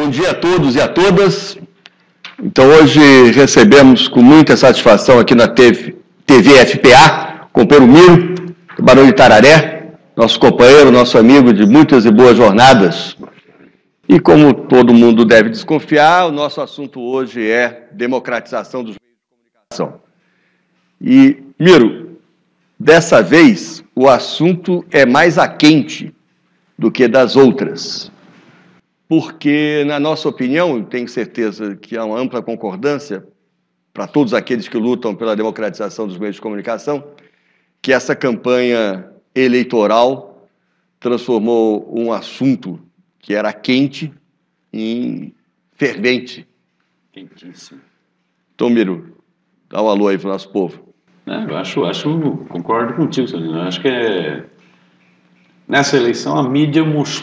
Bom dia a todos e a todas. Então, hoje recebemos com muita satisfação aqui na TV FPA, o companheiro Miro, do Barão de Tararé, nosso companheiro, nosso amigo de muitas e boas jornadas. E como todo mundo deve desconfiar, o nosso assunto hoje é democratização dos meios de comunicação. E, Miro, dessa vez o assunto é mais a quente do que das outras. Porque, na nossa opinião, tenho certeza que há uma ampla concordância para todos aqueles que lutam pela democratização dos meios de comunicação, que essa campanha eleitoral transformou um assunto que era quente em fervente. Quentíssimo. Então, Miro, dá um alô aí para o nosso povo. Eu concordo contigo, Celino. Eu acho que nessa eleição a mídia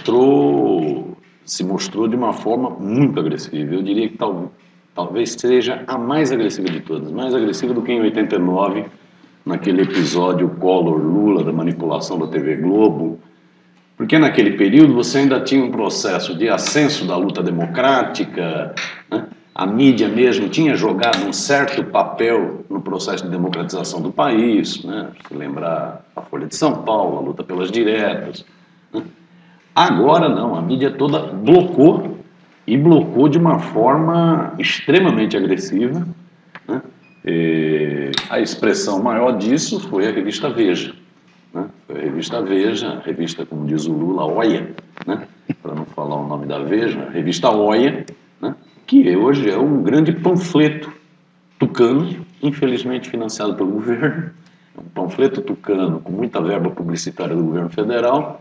se mostrou de uma forma muito agressiva. Eu diria que talvez seja a mais agressiva de todas, mais agressiva do que em 89, naquele episódio Collor-Lula, da manipulação da TV Globo, porque naquele período você ainda tinha um processo de ascenso da luta democrática, né? A mídia mesmo tinha jogado um certo papel no processo de democratização do país, né? Se lembrar a Folha de São Paulo, a luta pelas diretas, né? Agora não, a mídia toda blocou, e blocou de uma forma extremamente agressiva, né? A expressão maior disso foi a revista Veja, né? Foi a revista Veja, a revista, como diz o Lula, Oia, né? Para não falar o nome da Veja, a revista Oia, né? Que hoje é um grande panfleto tucano, infelizmente financiado pelo governo, um panfleto tucano com muita verba publicitária do governo federal,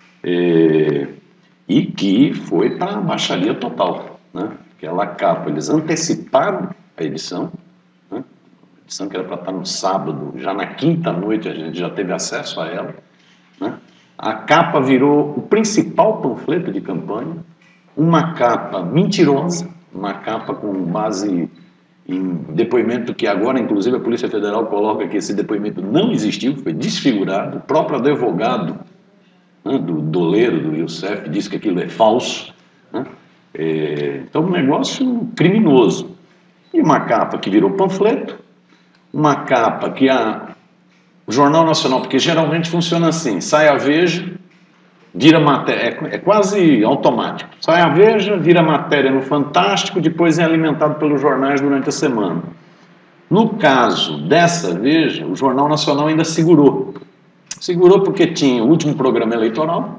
e que foi para a baixaria total, né? Aquela capa, eles anteciparam a edição, né? A edição que era para estar no sábado, já na quinta noite a gente já teve acesso a ela, né? A capa virou o principal panfleto de campanha, uma capa mentirosa, uma capa com base em depoimento que agora, inclusive, a Polícia Federal coloca que esse depoimento não existiu, foi desfigurado, o próprio advogado, né, do doleiro, do Youssef, disse que aquilo é falso, né? Então, um negócio criminoso. E uma capa que virou panfleto, uma capa que o Jornal Nacional, porque geralmente funciona assim, sai a Veja, vira matéria, é quase automático, sai a Veja, vira matéria no Fantástico, depois é alimentado pelos jornais durante a semana. No caso dessa Veja, o Jornal Nacional ainda segurou porque tinha o último programa eleitoral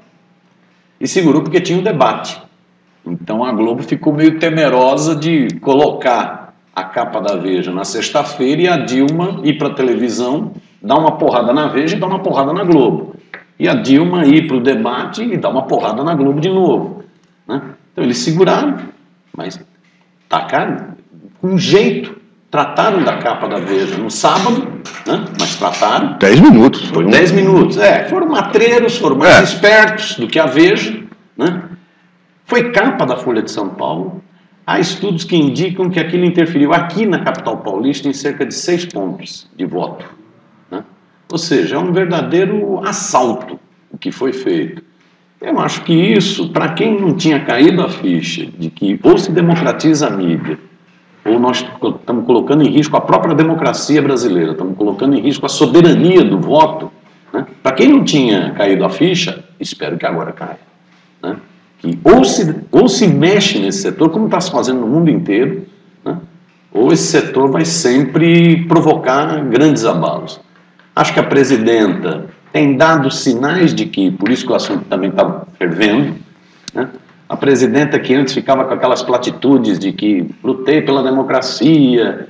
e segurou porque tinha o debate. Então a Globo ficou meio temerosa de colocar a capa da Veja na sexta-feira e a Dilma ir para a televisão, dar uma porrada na Veja e dar uma porrada na Globo. E a Dilma ir para o debate e dar uma porrada na Globo de novo, né? Então eles seguraram, mas tacaram com jeito. Trataram da capa da Veja no sábado, né? Mas trataram. 10 minutos. Foi 10 minutos. Foram matreiros, foram mais espertos do que a Veja, né? Foi capa da Folha de São Paulo. Há estudos que indicam que aquilo interferiu aqui na capital paulista em cerca de 6 pontos de voto, né? Ou seja, é um verdadeiro assalto o que foi feito. Eu acho que isso, para quem não tinha caído a ficha de que ou se democratiza a mídia, ou nós estamos colocando em risco a própria democracia brasileira, estamos colocando em risco a soberania do voto, né? Para quem não tinha caído a ficha, espero que agora caia, né? Que ou se mexe nesse setor, como está se fazendo no mundo inteiro, né? Ou esse setor vai sempre provocar grandes abalos. Acho que a presidenta tem dado sinais de que, por isso que o assunto também está fervendo, né? A presidenta que antes ficava com aquelas platitudes de que lutei pela democracia,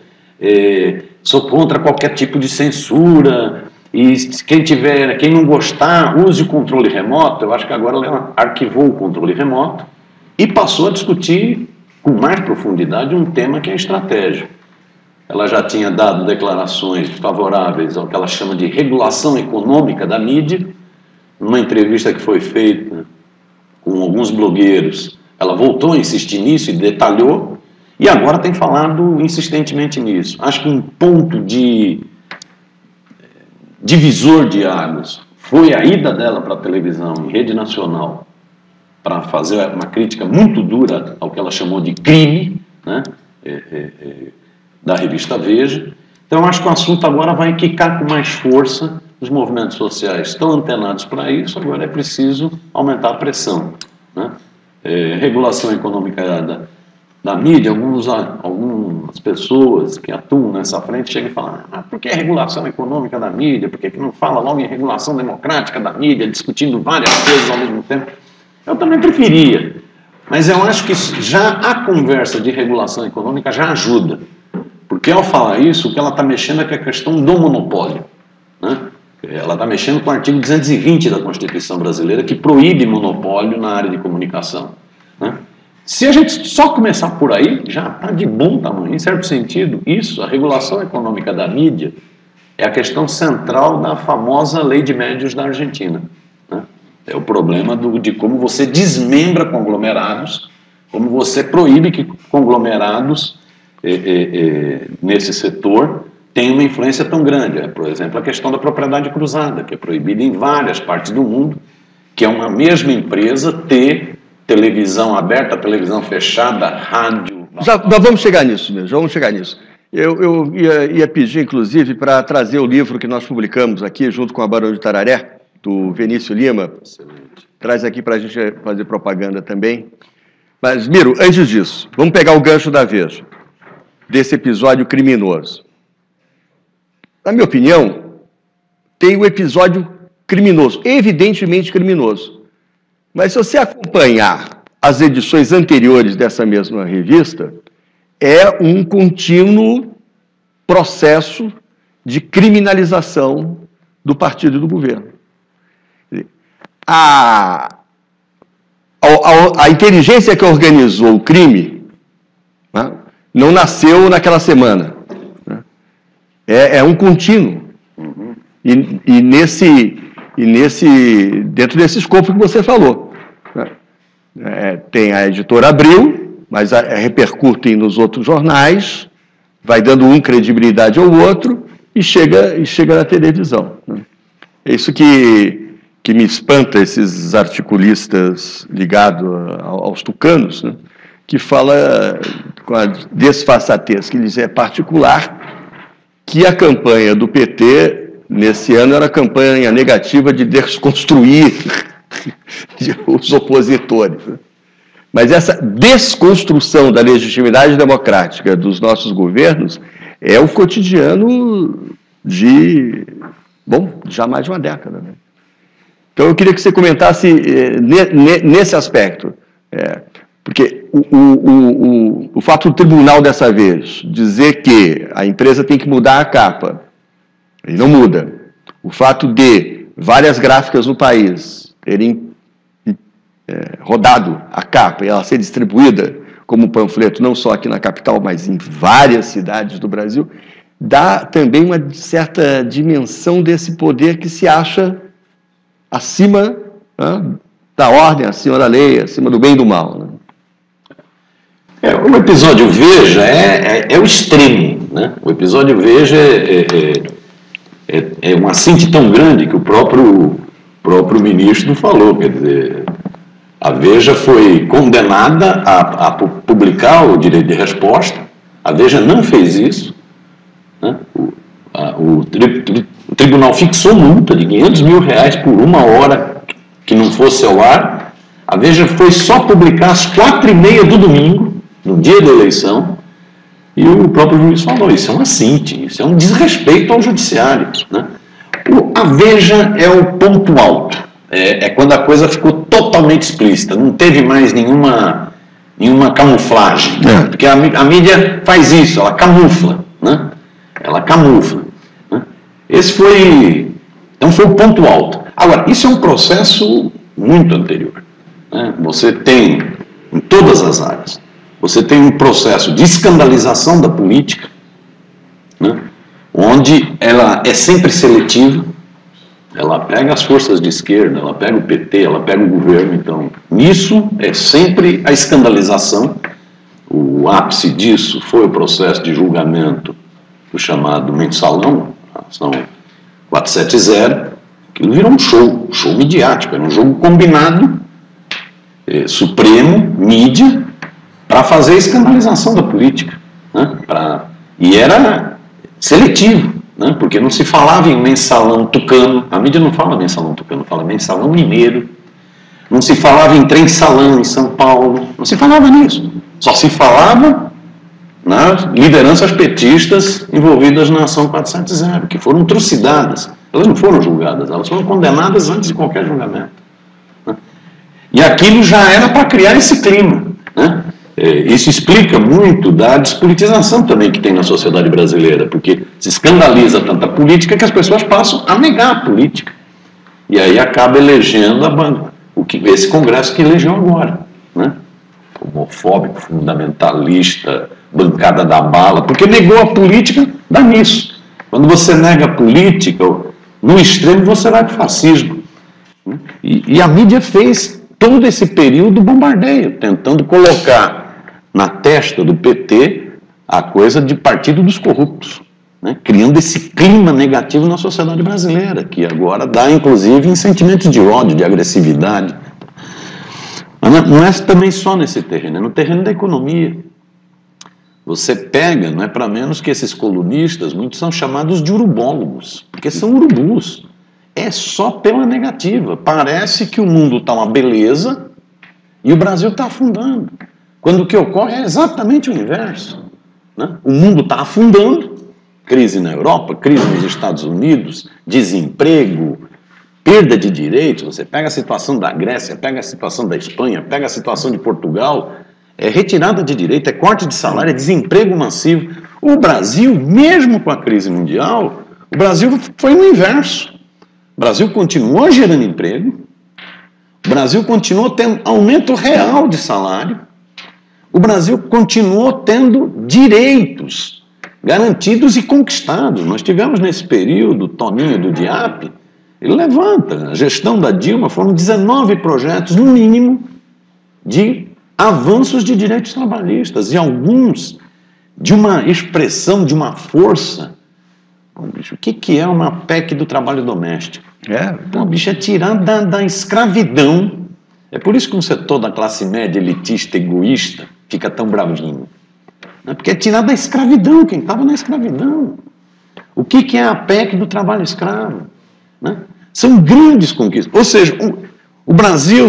sou contra qualquer tipo de censura, e quem não gostar, use o controle remoto. Eu acho que agora ela arquivou o controle remoto e passou a discutir com mais profundidade um tema que é estratégico. Ela já tinha dado declarações favoráveis ao que ela chama de regulação econômica da mídia, numa entrevista que foi feita com alguns blogueiros. Ela voltou a insistir nisso e detalhou, e agora tem falado insistentemente nisso. Acho que um ponto de divisor de águas foi a ida dela para a televisão, em rede nacional, para fazer uma crítica muito dura ao que ela chamou de crime, né, da revista Veja. Então, acho que o assunto agora vai quicar com mais força. Os movimentos sociais estão antenados para isso, agora é preciso aumentar a pressão, né? Regulação econômica da mídia, algumas pessoas que atuam nessa frente chegam e falam: por que regulação econômica da mídia? Por que não fala logo em regulação democrática da mídia, discutindo várias coisas ao mesmo tempo? Eu também preferia, mas eu acho que já a conversa de regulação econômica já ajuda, porque ao falar isso, o que ela está mexendo é com a questão do monopólio, né? Ela está mexendo com o artigo 220 da Constituição brasileira, que proíbe monopólio na área de comunicação, né? Se a gente só começar por aí, já está de bom tamanho. Em certo sentido, isso, a regulação econômica da mídia, é a questão central da famosa lei de médios da Argentina, né? É o problema de como você desmembra conglomerados, como você proíbe que conglomerados nesse setor tenham uma influência tão grande. Por exemplo, a questão da propriedade cruzada, que é proibida em várias partes do mundo, que é uma mesma empresa ter televisão aberta, televisão fechada, rádio... Já vamos chegar nisso mesmo, já vamos chegar nisso. Eu ia pedir, inclusive, para trazer o livro que nós publicamos aqui, junto com a Barão de Tararé, do Vinícius Lima. Excelente. Traz aqui para a gente fazer propaganda também. Mas, Miro, antes disso, vamos pegar o gancho da Veja, desse episódio criminoso. Na minha opinião, tem um episódio criminoso, evidentemente criminoso. Mas se você acompanhar as edições anteriores dessa mesma revista, é um contínuo processo de criminalização do partido e do governo. A inteligência que organizou o crime, né, não nasceu naquela semana. Né? É um contínuo. E dentro desse escopo que você falou. Né? Tem a editora Abril, mas repercutem nos outros jornais, vai dando credibilidade ao outro e chega na televisão. Né? É isso que me espanta, esses articulistas ligados aos tucanos, né? Que fala com a desfaçatez que lhes é particular, que a campanha do PT, nesse ano, era a campanha negativa de desconstruir os opositores. Mas essa desconstrução da legitimidade democrática dos nossos governos é o cotidiano de já mais de uma década. Né? Então, eu queria que você comentasse nesse aspecto, porque o fato do tribunal dessa vez dizer que a empresa tem que mudar a capa, e não muda. O fato de várias gráficas no país terem rodado a capa e ela ser distribuída como panfleto, não só aqui na capital, mas em várias cidades do Brasil, dá também uma certa dimensão desse poder que se acha acima, né, da ordem, acima da lei, acima do bem e do mal. Né? O episódio Veja é o extremo. Né? O episódio Veja é uma síntese tão grande que o próprio ministro falou. Quer dizer, a Veja foi condenada a publicar o direito de resposta. A Veja não fez isso. Né? O tribunal fixou multa de R$500 mil por uma hora que não fosse ao ar. A Veja foi só publicar às 4h30 do domingo, no dia da eleição, e o próprio juiz falou: isso é uma síntese, isso é um desrespeito ao judiciário. Né? A Veja é o ponto alto, é quando a coisa ficou totalmente explícita, não teve mais nenhuma camuflagem, né? Porque a mídia faz isso, ela camufla, né? Ela camufla. Né? Então foi o ponto alto. Agora, isso é um processo muito anterior. Né? Você tem, em todas as áreas, você tem um processo de escandalização da política, né? Onde ela é sempre seletiva, ela pega as forças de esquerda, ela pega o PT, ela pega o governo. Então, nisso é sempre a escandalização. O ápice disso foi o processo de julgamento do chamado mensalão, a ação 470, que virou um show midiático, era um jogo combinado Supremo, mídia, para fazer a escandalização da política, né? E era seletivo, né? Porque não se falava em mensalão tucano, a mídia não fala mensalão tucano, fala mensalão mineiro, não se falava em trem-salão em São Paulo, não se falava nisso, só se falava nas lideranças petistas envolvidas na ação 470, que foram trucidadas. Elas não foram julgadas, elas foram condenadas antes de qualquer julgamento, né? E aquilo já era para criar esse clima, né? Isso explica muito da despolitização também que tem na sociedade brasileira, porque se escandaliza tanta política que as pessoas passam a negar a política. E aí acaba elegendo esse Congresso que elegeu agora, né? Homofóbico, fundamentalista, bancada da bala, porque negou a política, dá nisso. Quando você nega a política, no extremo você vai para o fascismo, né? E a mídia fez todo esse período bombardeio, tentando colocar na testa do PT a coisa de partido dos corruptos, né? Criando esse clima negativo na sociedade brasileira, que agora dá, inclusive, em sentimentos de ódio, de agressividade. Mas não é também só nesse terreno, é no terreno da economia. Você pega, não é para menos que esses colunistas, muitos são chamados de urubólogos, porque são urubus. É só pela negativa. Parece que o mundo está uma beleza e o Brasil está afundando. Quando o que ocorre é exatamente o inverso, né? O mundo está afundando, crise na Europa, crise nos Estados Unidos, desemprego, perda de direitos. Você pega a situação da Grécia, pega a situação da Espanha, pega a situação de Portugal, é retirada de direito, é corte de salário, é desemprego massivo. O Brasil, mesmo com a crise mundial, o Brasil foi no inverso. O Brasil continuou gerando emprego, o Brasil continuou tendo aumento real de salário, o Brasil continuou tendo direitos garantidos e conquistados. Nós tivemos nesse período, Toninho do DIAP, ele levanta, a gestão da Dilma foram 19 projetos, no mínimo, de avanços de direitos trabalhistas, e alguns de uma expressão, de uma força. O que é uma PEC do trabalho doméstico? Então, bicho, é tirar da escravidão. É por isso que um setor da classe média elitista, egoísta, fica tão bravinho. Porque é tirar da escravidão, quem estava na escravidão. O que é a PEC do trabalho escravo? Né? São grandes conquistas. Ou seja, o Brasil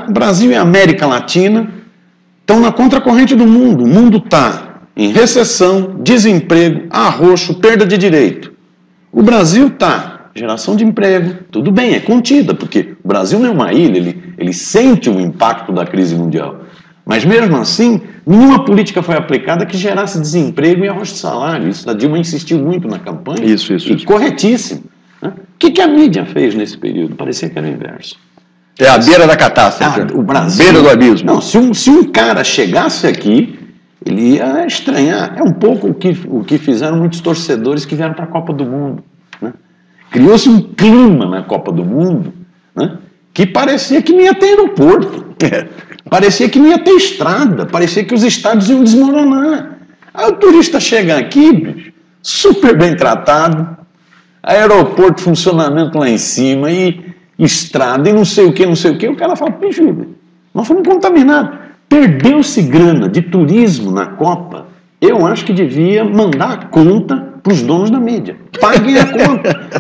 e a América Latina estão na contracorrente do mundo. O mundo está em recessão, desemprego, arroxo, perda de direito. O Brasil está geração de emprego, tudo bem, é contida, porque o Brasil não é uma ilha, ele sente o impacto da crise mundial. Mas mesmo assim, nenhuma política foi aplicada que gerasse desemprego e arroxo de salário. Isso a Dilma insistiu muito na campanha. Isso. Corretíssimo. Né? O que a mídia fez nesse período? Parecia que era o inverso. É a beira da catástrofe. O Brasil, beira do abismo. Não, se um cara chegasse aqui, ele ia estranhar. É um pouco o que fizeram muitos torcedores que vieram para a Copa do Mundo. Né? Criou-se um clima na Copa do Mundo, né, que parecia que não ia ter aeroporto, parecia que não ia ter estrada, parecia que os estádios iam desmoronar. Aí o turista chega aqui, bicho, super bem tratado, aeroporto, funcionamento lá em cima, e estrada, e não sei o que, o cara fala, bicho, nós fomos contaminados. Perdeu-se grana de turismo na Copa. Eu acho que devia mandar a conta para os donos da mídia. Paguem a conta.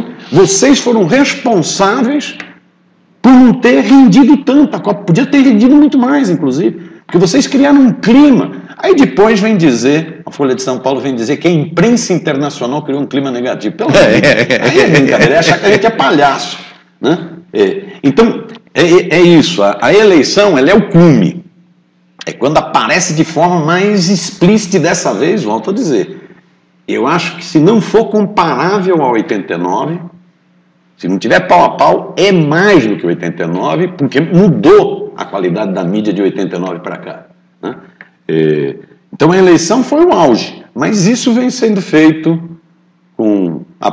Vocês foram responsáveis por não ter rendido tanto. A Copa podia ter rendido muito mais, inclusive. Porque vocês criaram um clima. Aí depois vem dizer, a Folha de São Paulo vem dizer que a imprensa internacional criou um clima negativo. Pelo menos. Aí é brincadeira, é achar que a gente é palhaço. Né? Então, é isso. A eleição, ela é o cume. É quando aparece de forma mais explícita, e dessa vez, volto a dizer, eu acho que se não for comparável a 89, se não tiver pau a pau, é mais do que 89, porque mudou a qualidade da mídia de 89 para cá. Né? Então a eleição foi o auge, mas isso vem sendo feito com a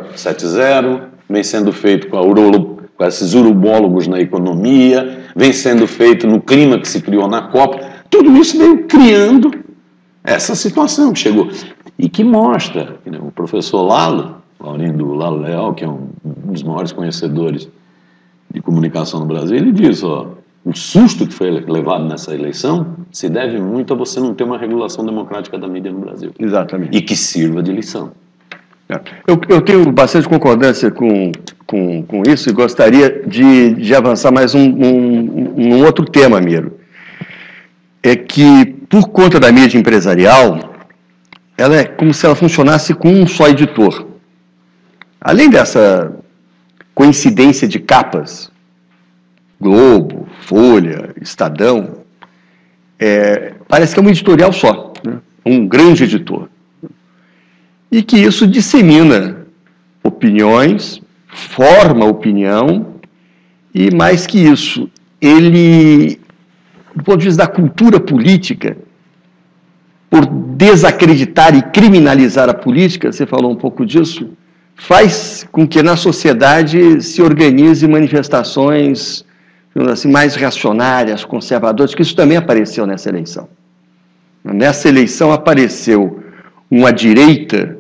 P470, vem sendo feito com esses urubólogos na economia, vem sendo feito no clima que se criou na Copa. Tudo isso veio criando essa situação que chegou. E que mostra, o professor Laurindo Lalo Leal, que é um dos maiores conhecedores de comunicação no Brasil, ele diz, o susto que foi levado nessa eleição se deve muito a você não ter uma regulação democrática da mídia no Brasil. Exatamente. E que sirva de lição. Eu tenho bastante concordância com isso e gostaria de avançar mais um outro tema, Miro. É que, por conta da mídia empresarial, ela é como se ela funcionasse com um só editor. Além dessa coincidência de capas, Globo, Folha, Estadão, parece que é um editorial só, né? Um grande editor. E que isso dissemina opiniões, forma opinião, e mais que isso, ele, do ponto de vista da cultura política, por desacreditar e criminalizar a política, você falou um pouco disso, faz com que na sociedade se organize manifestações, digamos assim, mais reacionárias, conservadoras, que isso também apareceu nessa eleição. Nessa eleição apareceu uma direita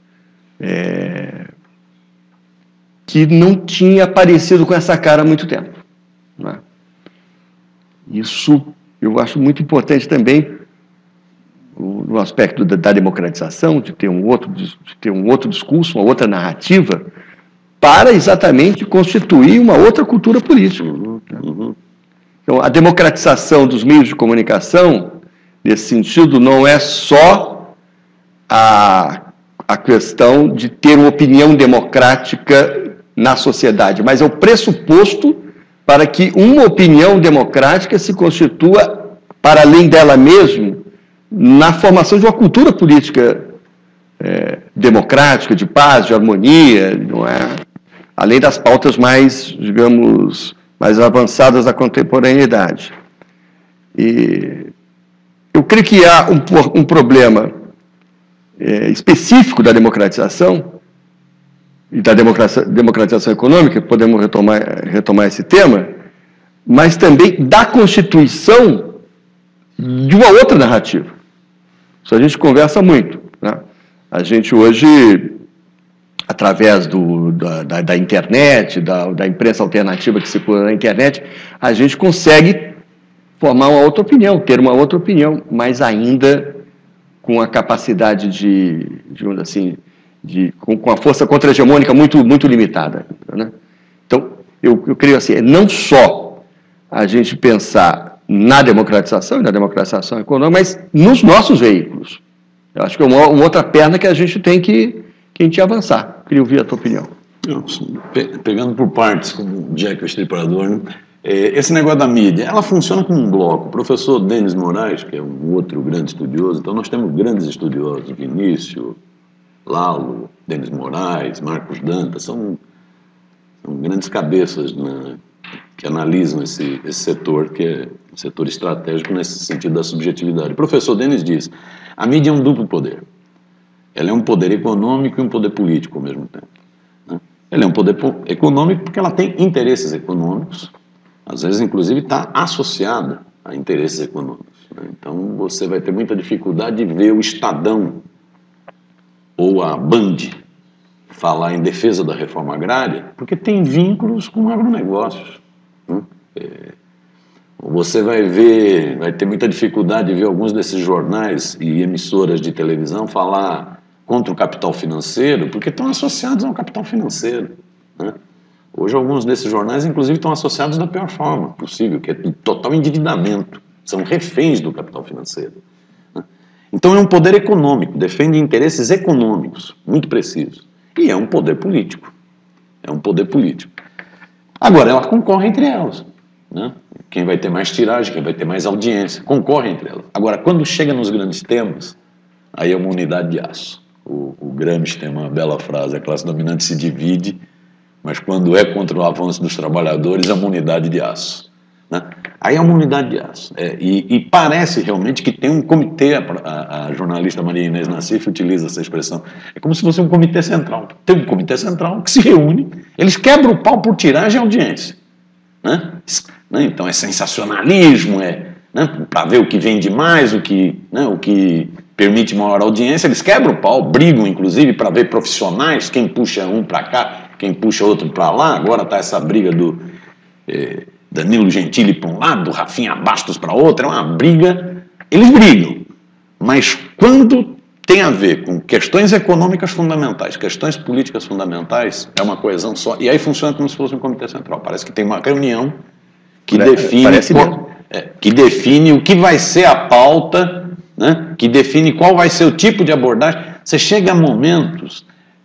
que não tinha aparecido com essa cara há muito tempo. Né? Isso eu acho muito importante também no aspecto da democratização, de ter um outro discurso, uma outra narrativa, para exatamente constituir uma outra cultura política. Então, a democratização dos meios de comunicação, nesse sentido, não é só a questão de ter uma opinião democrática na sociedade, mas é o pressuposto para que uma opinião democrática se constitua, para além dela mesma, na formação de uma cultura política democrática, de paz, de harmonia, não é? Além das pautas mais, digamos, mais avançadas da contemporaneidade. E eu creio que há um problema específico da democratização e da democratização econômica, podemos retomar esse tema, mas também da constituição de uma outra narrativa. Isso a gente conversa muito. Né? A gente hoje, através da internet, da imprensa alternativa que circula na internet, a gente consegue formar uma outra opinião, ter uma outra opinião, mas ainda com a capacidade digamos assim, com a força contra-hegemônica muito limitada. Né? Então, eu creio assim, não só a gente pensar na democratização e na democratização econômica, mas nos nossos veículos. Eu acho que é uma outra perna que a gente tem que avançar. Queria ouvir a tua opinião. Pegando por partes, como Jack o Estripador, né? Esse negócio da mídia, ela funciona como um bloco. O professor Denis Moraes, que é um outro grande estudioso, então nós temos grandes estudiosos, Vinícius, Lalo, Denis Moraes, Marcos Dantas, são grandes cabeças, né, que analisam esse setor, que é um setor estratégico nesse sentido da subjetividade. O professor Denis diz, a mídia é um duplo poder. Ela é um poder econômico e um poder político ao mesmo tempo. Né? Ela é um poder econômico porque ela tem interesses econômicos, às vezes, inclusive, está associada a interesses econômicos. Né? Então, você vai ter muita dificuldade de ver o Estadão ou a Band falar em defesa da reforma agrária, porque tem vínculos com agronegócios. Né? Você vai ter muita dificuldade de ver alguns desses jornais e emissoras de televisão falar contra o capital financeiro, porque estão associados ao capital financeiro. Né? Hoje, alguns desses jornais, inclusive, estão associados da pior forma possível, que é de total endividamento. São reféns do capital financeiro. Né? Então, é um poder econômico, defende interesses econômicos, muito precisos. E é um poder político. É um poder político. Agora, ela concorre entre elas. Né? Quem vai ter mais tiragem, quem vai ter mais audiência, concorre entre elas. Agora, quando chega nos grandes temas, aí é uma unidade de aço. O Gramsci tem uma bela frase, a classe dominante se divide, mas quando é contra o avanço dos trabalhadores, é uma unidade de aço. Né? Aí é uma unidade de aço. E parece realmente que tem um comitê, a jornalista Maria Inês Nassif utiliza essa expressão, é como se fosse um comitê central. Tem um comitê central que se reúne, eles quebram o pau por tiragem e audiência. Né? Então é sensacionalismo, né, para ver o que vende mais, o que permite maior audiência, eles quebram o pau, brigam inclusive para ver profissionais, quem puxa um para cá, quem puxa outro para lá. Agora está essa briga Danilo Gentili para um lado, Rafinha Bastos para outro, é uma briga. Eles brigam, mas quando tem a ver com questões econômicas fundamentais, questões políticas fundamentais, é uma coesão só, e aí funciona como se fosse um comitê central. Parece que tem uma reunião que define o que vai ser a pauta, né? Que define qual vai ser o tipo de abordagem. Você chega a momentos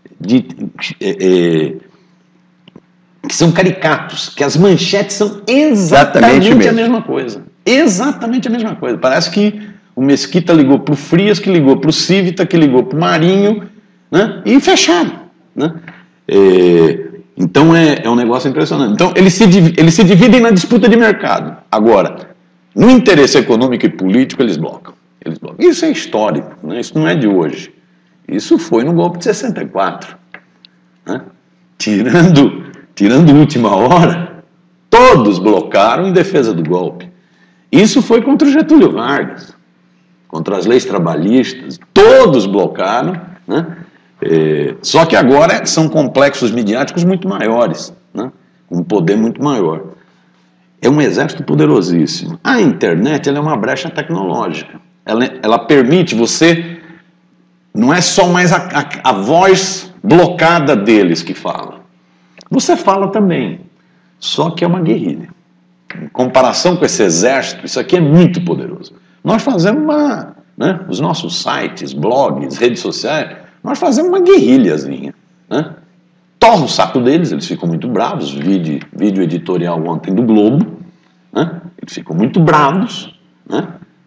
que são caricatos, que as manchetes são exatamente a mesma coisa. Exatamente a mesma coisa. Parece que o Mesquita ligou para o Frias, que ligou para o Civita, que ligou para o Marinho, né? E fecharam. Né? Então é um negócio impressionante. Então eles se dividem na disputa de mercado. Agora, no interesse econômico e político, eles blocam. Isso é histórico, né? Isso não é de hoje. Isso foi no golpe de 64. Né? Tirando última hora, todos blocaram em defesa do golpe. Isso foi contra o Getúlio Vargas, contra as leis trabalhistas, todos blocaram, né? Só que agora são complexos midiáticos muito maiores, né? Com um poder muito maior. É um exército poderosíssimo. A internet ela é uma brecha tecnológica. Ela permite você... Não é só mais a voz blocada deles que fala. Você fala também, só que é uma guerrilha. Em comparação com esse exército, isso aqui é muito poderoso. Nós fazemos os nossos sites, blogs, redes sociais, nós fazemos uma guerrilhazinha. Né? Torra o saco deles, eles ficam muito bravos. Vídeo editorial ontem do Globo, né? Eles ficam muito bravos. Né?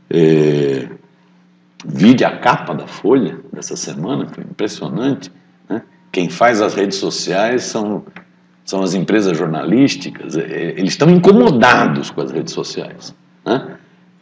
Vide a capa da Folha dessa semana, foi impressionante. Né? Quem faz as redes sociais são as empresas jornalísticas, eles estão incomodados com as redes sociais. Né?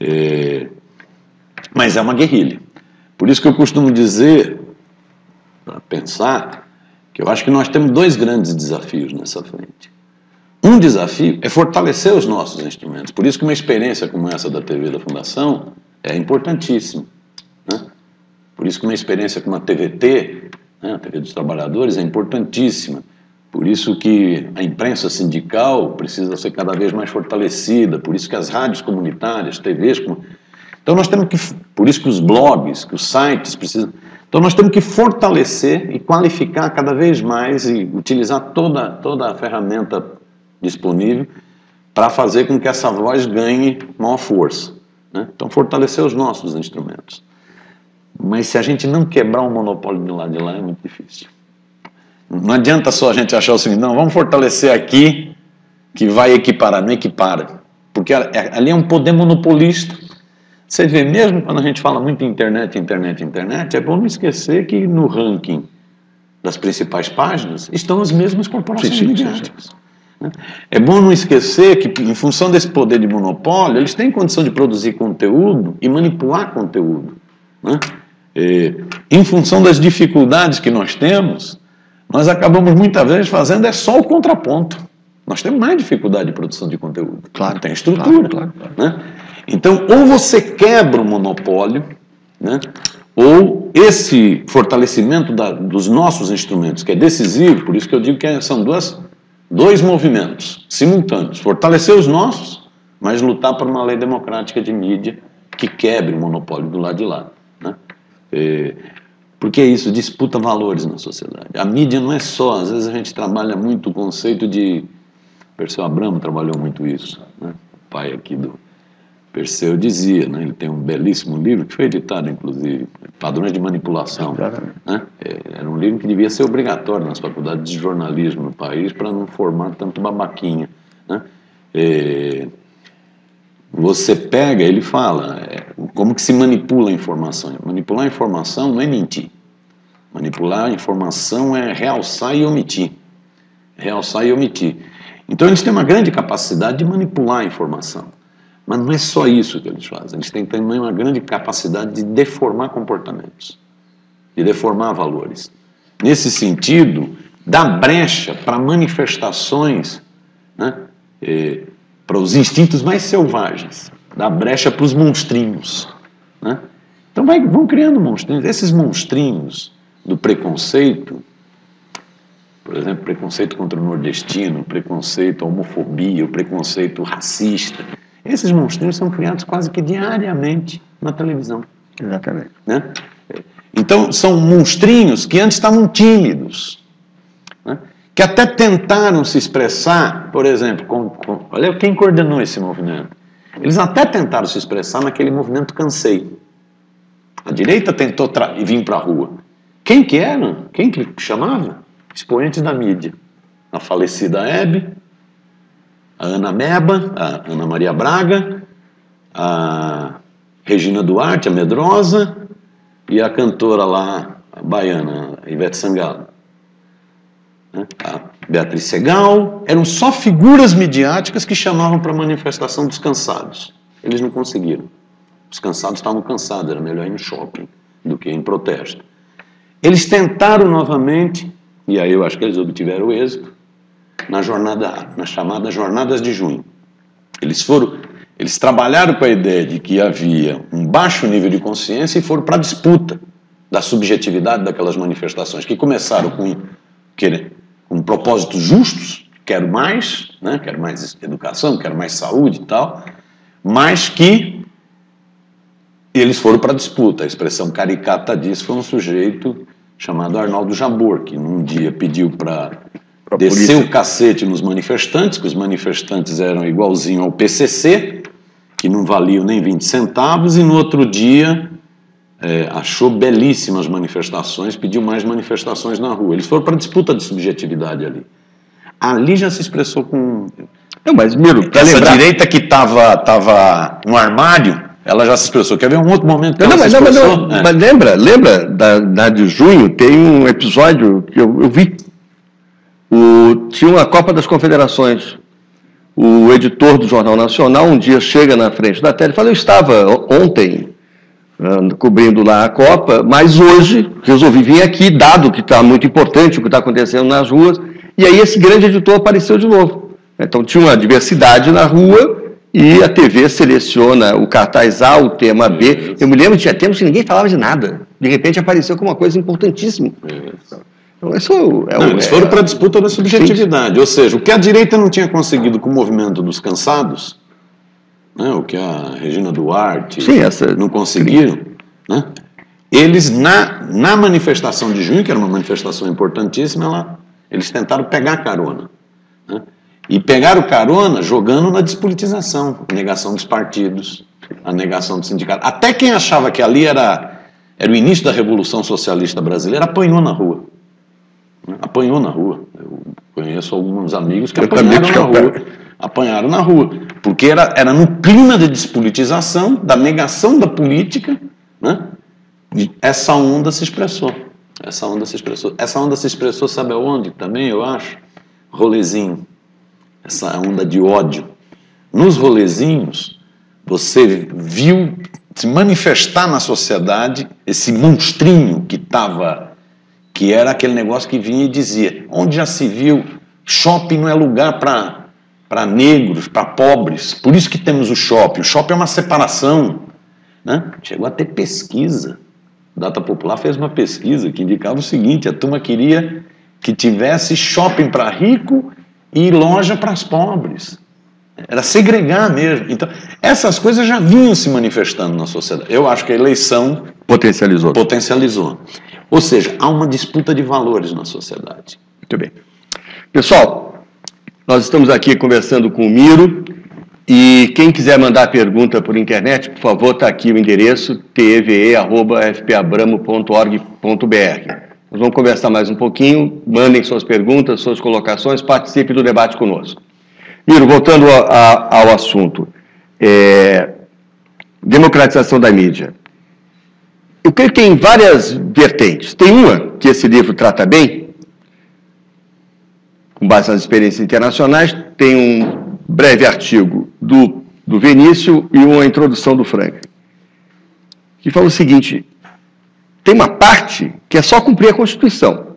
Mas é uma guerrilha. Por isso que eu costumo dizer, para pensar, que eu acho que nós temos dois grandes desafios nessa frente. Um desafio é fortalecer os nossos instrumentos. Por isso que uma experiência como essa da TV da Fundação é importantíssima. Né? Por isso que uma experiência como a TVT, né, a TV dos Trabalhadores, é importantíssima. Por isso que a imprensa sindical precisa ser cada vez mais fortalecida, por isso que as rádios comunitárias, TVs... Então nós temos que... Por isso que os blogs, que os sites precisam... Então nós temos que fortalecer e qualificar cada vez mais e utilizar toda a ferramenta disponível para fazer com que essa voz ganhe maior força. Né? Então fortalecer os nossos instrumentos. Mas se a gente não quebrar o monopólio de lá é muito difícil. Não adianta só a gente achar o seguinte, não, vamos fortalecer aqui que vai equiparar, não equipara. Porque ali é um poder monopolista. Você vê, mesmo quando a gente fala muito em internet, é bom não esquecer que no ranking das principais páginas estão as mesmas corporações midiáticas. É bom não esquecer que, em função desse poder de monopólio, eles têm condição de produzir conteúdo e manipular conteúdo. Né? Em função das dificuldades que nós temos, nós acabamos muitas vezes fazendo só o contraponto. Nós temos mais dificuldade de produção de conteúdo. Claro, tem estrutura. Claro. Né? Então, ou você quebra o monopólio, né? Ou esse fortalecimento dos nossos instrumentos, que é decisivo, por isso que eu digo que são dois movimentos simultâneos. Fortalecer os nossos, mas lutar por uma lei democrática de mídia que quebre o monopólio do lado de lá. Né? Porque é isso, disputa valores na sociedade. A mídia não é só, às vezes a gente trabalha muito o conceito de... Perseu Abramo trabalhou muito isso, né? O pai aqui do Perseu dizia, né? Ele tem um belíssimo livro, que foi editado inclusive, Padrões de Manipulação. Né? Era um livro que devia ser obrigatório nas faculdades de jornalismo no país para não formar tanto babaquinha. Né? Você pega, ele fala, como que se manipula a informação. Manipular a informação não é mentir. Manipular a informação é realçar e omitir. Realçar e omitir. Então eles têm uma grande capacidade de manipular a informação. Mas não é só isso que eles fazem. Eles têm também uma grande capacidade de deformar comportamentos. De deformar valores. Nesse sentido, dá brecha para manifestações, né? Para os instintos mais selvagens, dá brecha para os monstrinhos. Né? Então vão criando monstrinhos. Esses monstrinhos do preconceito, Por exemplo, preconceito contra o nordestino, preconceito, homofobia, o preconceito racista. Esses monstrinhos são criados quase que diariamente na televisão. Exatamente. Né? Então, são monstrinhos que antes estavam tímidos, né? Que até tentaram se expressar, por exemplo, olha quem coordenou esse movimento. Eles até tentaram se expressar naquele movimento Cansei. A direita tentou vir para a rua. Quem que eram? Quem que chamava? Expoentes da mídia. A falecida Hebe, a Ana Meba, a Ana Maria Braga, a Regina Duarte, a Medrosa, e a cantora lá, a baiana, a Ivete Sangalo. A Beatriz Segal. Eram só figuras midiáticas que chamavam para a manifestação dos cansados. Eles não conseguiram. Os cansados estavam cansados, era melhor ir no shopping do que em protesto. Eles tentaram novamente, e aí eu acho que eles obtiveram êxito, nas chamadas Jornadas de Junho. Eles trabalharam com a ideia de que havia um baixo nível de consciência e foram para a disputa da subjetividade daquelas manifestações, que começaram com propósitos justos, quero mais, né, quero mais educação, quero mais saúde e tal, mas que eles foram para a disputa. A expressão caricata disso foi um sujeito chamado Arnaldo Jabor, que num dia pediu para descer o cacete nos manifestantes, que os manifestantes eram igualzinho ao PCC, que não valiam nem 20 centavos, e no outro dia achou belíssimas manifestações, pediu mais manifestações na rua. Eles foram para a disputa de subjetividade ali. Ali já se expressou com... Não, mas, Miro, essa direita que estava no armário, ela já se expressou. Quer ver um outro momento que ela se expressou? Mas lembra da de junho, tem um episódio que eu vi. Tinha uma Copa das Confederações. O editor do Jornal Nacional um dia chega na frente da tela e fala: eu estava ontem cobrindo lá a Copa, mas hoje resolvi vir aqui, dado que está muito importante o que está acontecendo nas ruas, e aí esse grande editor apareceu de novo. Então tinha uma diversidade na rua e a TV seleciona o cartaz A, o tema B. Eu me lembro, tinha tempos que ninguém falava de nada. De repente apareceu como uma coisa importantíssima. Então, eles foram para a disputa da subjetividade. Sim. Ou seja, o que a direita não tinha conseguido com o movimento dos cansados, né, o que a Regina Duarte não conseguiram, né, eles, na manifestação de junho, que era uma manifestação importantíssima, eles tentaram pegar carona. Né, e pegaram carona jogando na despolitização, a negação dos partidos, a negação do sindicato. Até quem achava que ali era o início da Revolução Socialista Brasileira apanhou na rua. Apanhou na rua. Eu conheço alguns amigos que apanharam na rua, porque era no clima de despolitização, da negação da política, né? Essa onda se expressou. Essa onda se expressou, sabe aonde também, eu acho? Rolezinho. Essa onda de ódio. Nos rolezinhos, você viu se manifestar na sociedade esse monstrinho que era aquele negócio que vinha e dizia: onde já se viu, shopping não é lugar para negros, para pobres, por isso que temos o shopping é uma separação, né? Chegou a ter pesquisa, Data Popular fez uma pesquisa que indicava o seguinte: a turma queria que tivesse shopping para rico e loja para os pobres, era segregar mesmo. Então, essas coisas já vinham se manifestando na sociedade. Eu acho que a eleição potencializou. Ou seja, há uma disputa de valores na sociedade. Muito bem. Pessoal, nós estamos aqui conversando com o Miro, e quem quiser mandar pergunta por internet, por favor, está aqui o endereço, teve@fpabramo.org.br. Nós vamos conversar mais um pouquinho, mandem suas perguntas, suas colocações, participe do debate conosco. Miro, voltando ao assunto, democratização da mídia. Eu creio que tem várias vertentes. Tem uma que esse livro trata bem, com base nas experiências internacionais. Tem um breve artigo do Vinícius e uma introdução do Frank, que fala o seguinte: tem uma parte que é só cumprir a Constituição.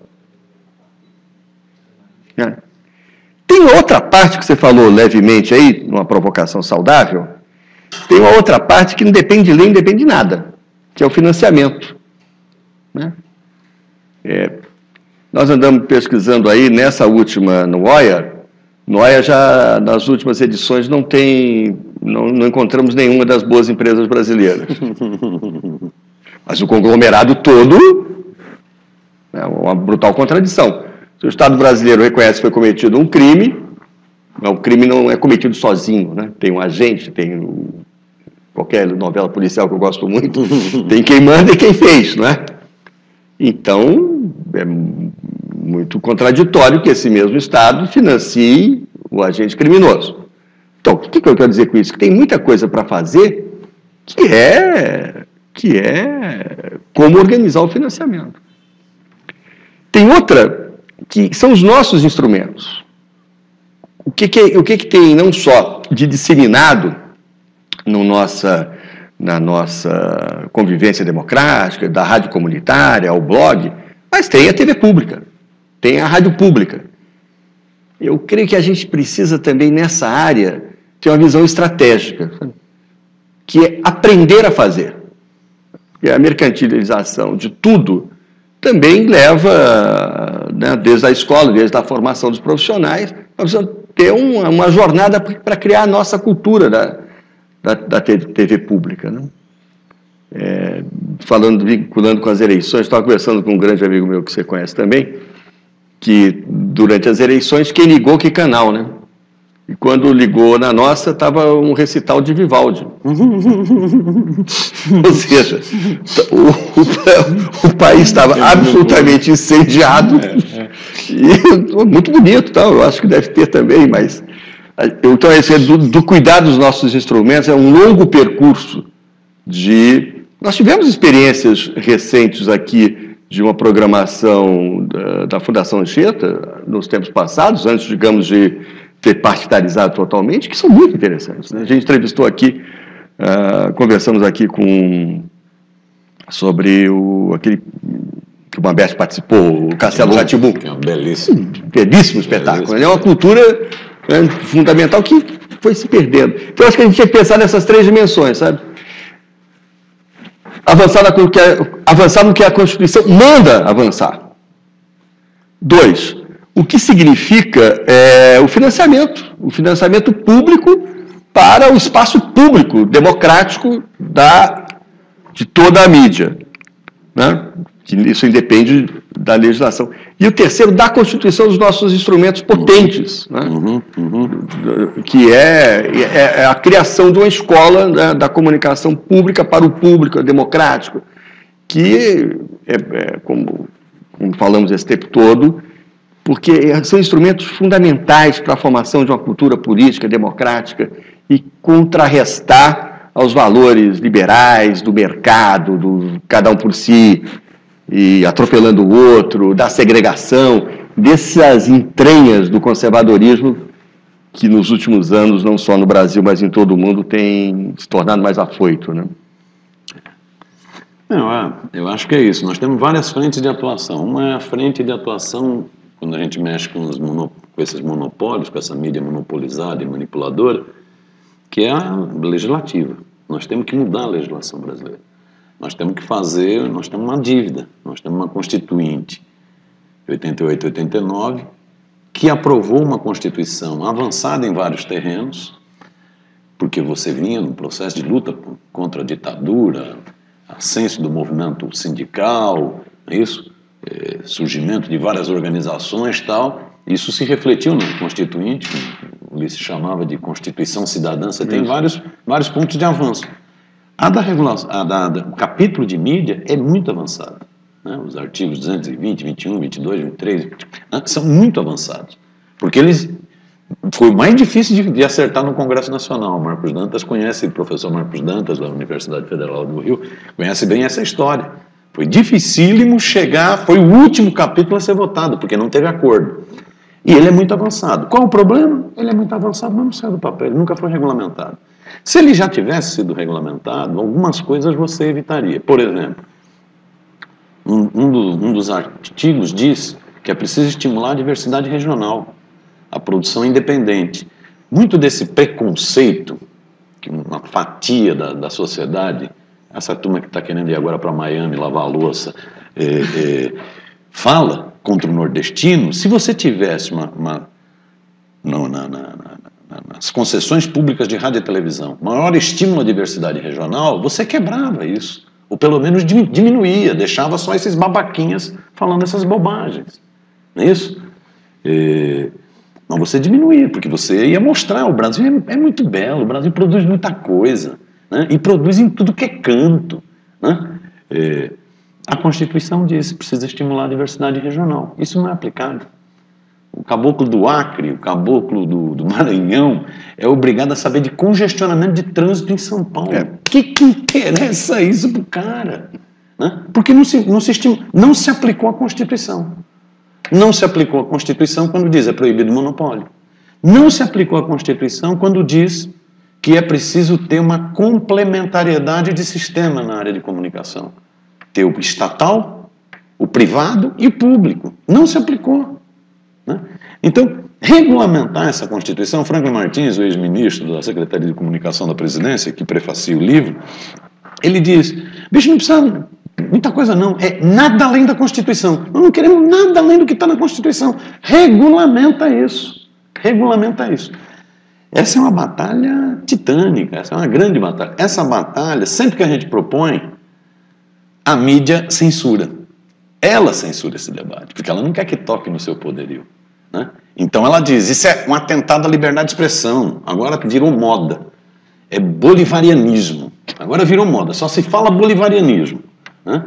Tem outra parte que você falou levemente aí, numa provocação saudável, tem uma outra parte que não depende de lei, não depende de nada, que é o financiamento. nós andamos pesquisando aí, nessa última, no OIA já nas últimas edições não encontramos nenhuma das boas empresas brasileiras. Mas o conglomerado todo é uma brutal contradição. Se o Estado brasileiro reconhece que foi cometido um crime, o crime não é cometido sozinho, né? Tem um agente, qualquer novela policial que eu gosto muito, tem quem manda e quem fez, não é? Então, é muito contraditório que esse mesmo Estado financie o agente criminoso. Então, o que eu quero dizer com isso? Que tem muita coisa para fazer que é como organizar o financiamento. Tem outra, que são os nossos instrumentos. O que tem não só de disseminado na nossa convivência democrática, da rádio comunitária, ao blog, mas tem a TV pública, tem a rádio pública. Eu creio que a gente precisa também, nessa área, ter uma visão estratégica, que é aprender a fazer. E a mercantilização de tudo também leva, né, desde a escola, desde a formação dos profissionais, nós precisamos ter uma jornada para criar a nossa cultura da TV pública, né? Vinculando com as eleições, estava conversando com um grande amigo meu que você conhece também, que durante as eleições, quem ligou que canal, né? E quando ligou na nossa, estava um recital de Vivaldi. Ou seja, o país estava absolutamente incendiado. E muito bonito, tal. Eu acho que deve ter também, mas... Então, do cuidar dos nossos instrumentos é um longo percurso de... Nós tivemos experiências recentes aqui de uma programação da Fundação Anchieta, nos tempos passados, antes, digamos, de ter partidarizado totalmente, que são muito interessantes, né? A gente entrevistou aqui, conversamos aqui sobre aquele que o Bambete participou, o Castelo Rá-Tim-Bum. Que é um belíssimo Espetáculo. Ele é uma cultura, né, fundamental que foi se perdendo. Então, eu acho que a gente tinha que pensar nessas três dimensões, sabe? Avançar no que a Constituição manda avançar. 2, o que significa o financiamento público para o espaço público, democrático de toda a mídia, né? Que isso independe da legislação. E o terceiro, da constituição dos nossos instrumentos potentes, né? Que é a criação de uma escola, né, da comunicação pública para o público, democrático, que como falamos esse tempo todo, porque são instrumentos fundamentais para a formação de uma cultura política democrática e contrarrestar aos valores liberais do mercado, do cada um por si, e atropelando o outro, da segregação, dessas entranhas do conservadorismo que nos últimos anos, não só no Brasil, mas em todo o mundo, tem se tornado mais afoito, né? Não, eu acho que é isso. Nós temos várias frentes de atuação. Uma é a frente de atuação quando a gente mexe com esses monopólios, com essa mídia monopolizada e manipuladora, que é a legislativa. Nós temos que mudar a legislação brasileira. Nós temos uma dívida, nós temos uma Constituinte, 88, 89, que aprovou uma Constituição avançada em vários terrenos, porque você vinha num processo de luta contra a ditadura, ascenso do movimento sindical, isso, surgimento de várias organizações e tal. Isso se refletiu na Constituinte, que o Ulisses chamava de Constituição Cidadã. Você tem vários pontos de avanço. O capítulo de mídia é muito avançado, né? Os artigos 220, 21, 22, 23 são muito avançados, porque foi o mais difícil de acertar no Congresso Nacional. Marcos Dantas o professor Marcos Dantas, da Universidade Federal do Rio, conhece bem essa história. Foi dificílimo foi o último capítulo a ser votado, porque não teve acordo. E ele é muito avançado. Qual o problema? Ele é muito avançado, mas não saiu do papel, ele nunca foi regulamentado. Se ele já tivesse sido regulamentado, algumas coisas você evitaria. Por exemplo, um dos artigos diz que é preciso estimular a diversidade regional, a produção independente. Muito desse preconceito, que uma fatia da sociedade, essa turma que está querendo ir agora para Miami lavar a louça, fala, contra o nordestino, se você tivesse nas concessões públicas de rádio e televisão maior estímulo à diversidade regional, você quebrava isso. Ou pelo menos diminuía, deixava só esses babaquinhas falando essas bobagens. Não é isso? Mas você diminuía, porque você ia mostrar, o Brasil é muito belo, o Brasil produz muita coisa, né? E produz em tudo que é canto, né? A Constituição diz que precisa estimular a diversidade regional. Isso não é aplicado. O caboclo do Acre, o caboclo do Maranhão é obrigado a saber de congestionamento de trânsito em São Paulo. O que interessa isso pro cara? Né? Porque não se aplicou a Constituição. Não se aplicou a Constituição quando diz é proibido o monopólio. Não se aplicou a Constituição quando diz que é preciso ter uma complementariedade de sistema na área de comunicação. Ter o estatal, o privado e o público. Não se aplicou. Né? Então, regulamentar essa Constituição, Franklin Martins, o ex-ministro da Secretaria de Comunicação da Presidência, que prefacia o livro, ele diz, bicho, não precisa muita coisa não, é nada além da Constituição. Nós não queremos nada além do que está na Constituição. Regulamenta isso. Regulamenta isso. Essa é uma batalha titânica, essa é uma grande batalha. Essa batalha, sempre que a gente propõe, a mídia censura. Ela censura esse debate, porque ela não quer que toque no seu poderio. Né? Então ela diz, isso é um atentado à liberdade de expressão, agora virou moda. É bolivarianismo. Agora virou moda, só se fala bolivarianismo. Né?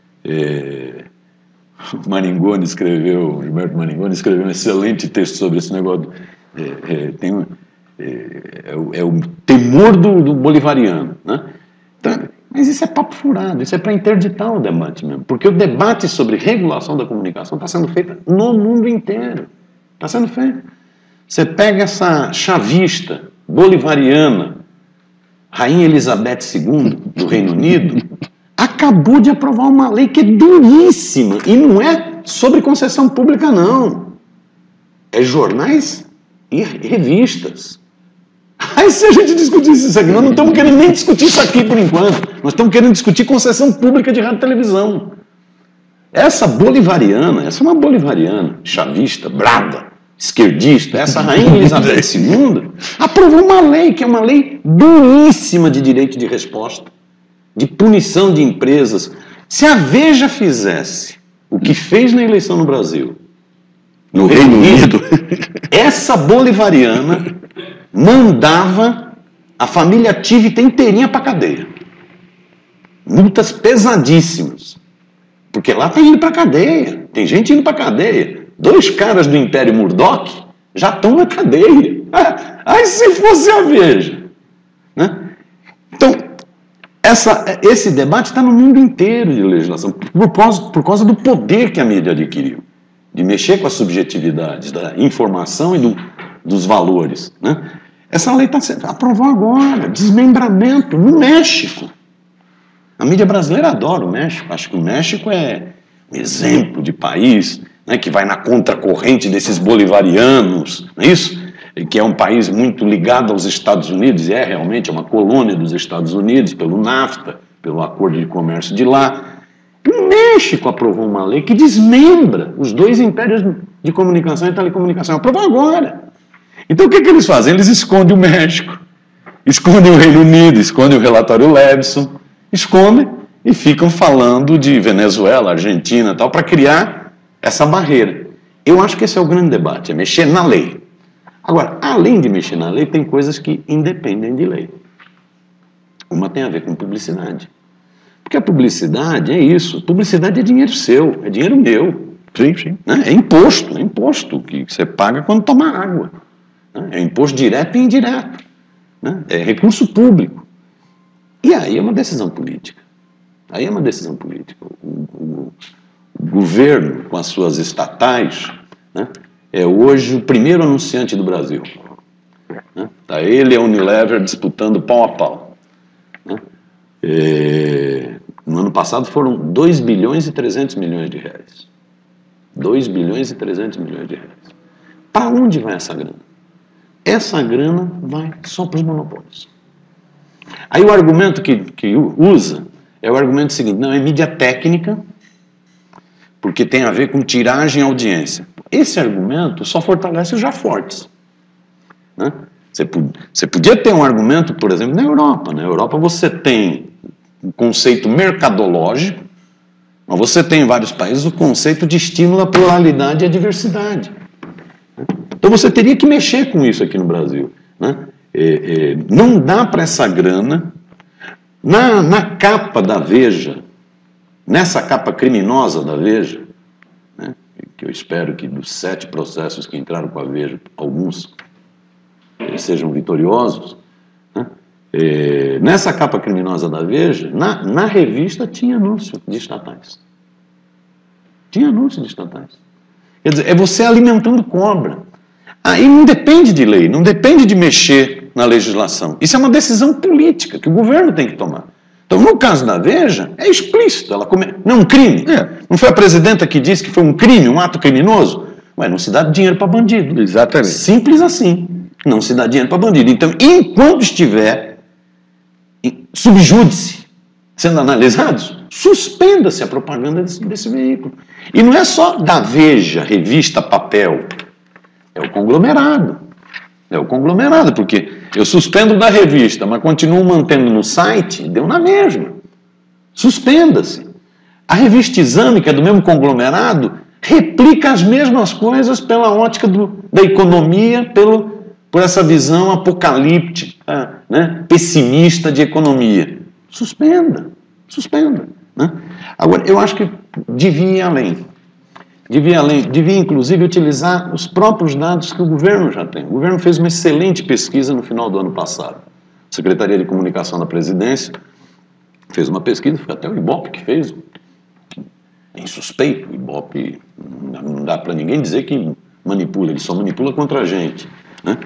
Gilberto Maringoni escreveu um excelente texto sobre esse negócio. É o temor do bolivariano. Né? Então, mas isso é papo furado, isso é para interditar o debate mesmo. Porque o debate sobre regulação da comunicação está sendo feito no mundo inteiro. Está sendo feito. Você pega essa chavista bolivariana, Rainha Elizabeth II, do Reino Unido, acabou de aprovar uma lei que é duríssima. E não é sobre concessão pública, não. É jornais e revistas. Aí se a gente discutisse isso aqui, nós não estamos querendo nem discutir isso aqui por enquanto. Nós estamos querendo discutir concessão pública de rádio e televisão. Essa bolivariana, essa é uma bolivariana, chavista, brava, esquerdista, essa Rainha Elizabeth II, aprovou uma lei que é uma lei duríssima de direito de resposta, de punição de empresas. Se a Veja fizesse o que fez na eleição no Brasil, no Reino Unido, essa bolivariana mandava a família Tivita inteirinha para a cadeia. Multas pesadíssimas. Porque lá está indo para a cadeia. Tem gente indo para a cadeia. 2 caras do Império Murdoch já estão na cadeia. Aí se fosse a Veja. Né? Então, esse debate está no mundo inteiro de legislação, por causa do poder que a mídia adquiriu, de mexer com as subjetividades da informação e dos valores. Né? Essa lei está sendo aprovada agora, desmembramento no México. A mídia brasileira adora o México, acho que o México é um exemplo de país, né, que vai na contracorrente desses bolivarianos, não é isso? Que é um país muito ligado aos Estados Unidos, e realmente é uma colônia dos Estados Unidos, pelo NAFTA, pelo acordo de comércio de lá. O México aprovou uma lei que desmembra os 2 impérios de comunicação e telecomunicação. Aprovou agora. Então o que eles fazem? Eles escondem o México, escondem o Reino Unido, escondem o relatório Levinson, escondem e ficam falando de Venezuela, Argentina e tal, para criar essa barreira. Eu acho que esse é o grande debate, é mexer na lei. Agora, além de mexer na lei, tem coisas que independem de lei. Uma tem a ver com publicidade. Porque a publicidade é isso. Publicidade é dinheiro seu, é dinheiro meu. Sim, sim. Né? É imposto que você paga quando toma água. Né? É imposto direto e indireto. Né? É recurso público. E aí é uma decisão política. Aí é uma decisão política. O governo, com as suas estatais, né, é hoje o primeiro anunciante do Brasil. Né? Tá ele e a Unilever disputando pau a pau. Né? No ano passado foram 2 bilhões e 300 milhões de reais. 2 bilhões e 300 milhões de reais. Para onde vai essa grana? Essa grana vai só para os monopólios. Aí o argumento que usa é o argumento seguinte, não, é mídia técnica, porque tem a ver com tiragem e audiência. Esse argumento só fortalece os já fortes, né? Você podia ter um argumento, por exemplo, na Europa. Na Europa você tem um conceito mercadológico, mas você tem em vários países o conceito de estímulo à pluralidade e à diversidade. Então você teria que mexer com isso aqui no Brasil, né? Não dá para essa grana. Na capa da Veja, nessa capa criminosa da Veja, né, que eu espero que dos 7 processos que entraram com a Veja, alguns eles sejam vitoriosos, né, nessa capa criminosa da Veja, na revista tinha anúncio de estatais. Tinha anúncio de estatais. Quer dizer, é você alimentando cobra. Aí não depende de lei, não depende de mexer na legislação. Isso é uma decisão política que o governo tem que tomar. Então, no caso da Veja, é explícito. Não é um crime. Não foi a presidenta que disse que foi um crime, um ato criminoso? Ué, não se dá dinheiro para bandido. Exatamente. Simples assim. Não se dá dinheiro para bandido. Então, enquanto estiver subjúdice sendo analisados, suspenda-se a propaganda desse veículo. E não é só da Veja, revista, papel. É o conglomerado. É o conglomerado, porque eu suspendo da revista, mas continuo mantendo no site, deu na mesma. Suspenda-se. A revista Exame, que é do mesmo conglomerado, replica as mesmas coisas pela ótica da economia, por essa visão apocalíptica, né, pessimista de economia. Suspenda. Né? Agora, eu acho que devia ir além. Devia, inclusive, utilizar os próprios dados que o governo já tem. O governo fez uma excelente pesquisa no final do ano passado. A Secretaria de Comunicação da Presidência fez uma pesquisa, foi até o Ibope que fez. É insuspeito, o Ibope não dá para ninguém dizer que manipula, ele só manipula contra a gente, né?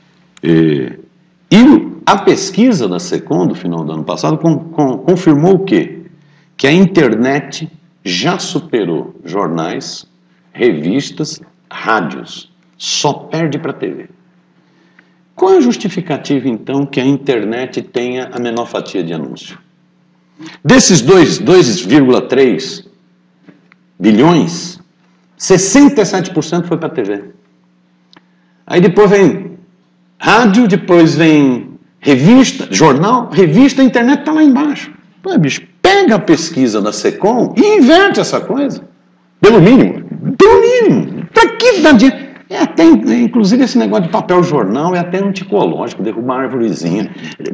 E a pesquisa da SECOM do final do ano passado confirmou o quê? Que a internet já superou jornais, revistas, rádios. Só perde para a TV. Qual é a justificativa, então, que a internet tenha a menor fatia de anúncio? Desses 2,3 bilhões, 67% foi para a TV. Aí depois vem rádio, depois vem revista, jornal, revista, a internet está lá embaixo. Pô, bicho, pega a pesquisa da SECOM e inverte essa coisa. Pelo mínimo. Para que dar dinheiro? Inclusive, esse negócio de papel jornal é até anticológico, derrubar uma árvorezinha.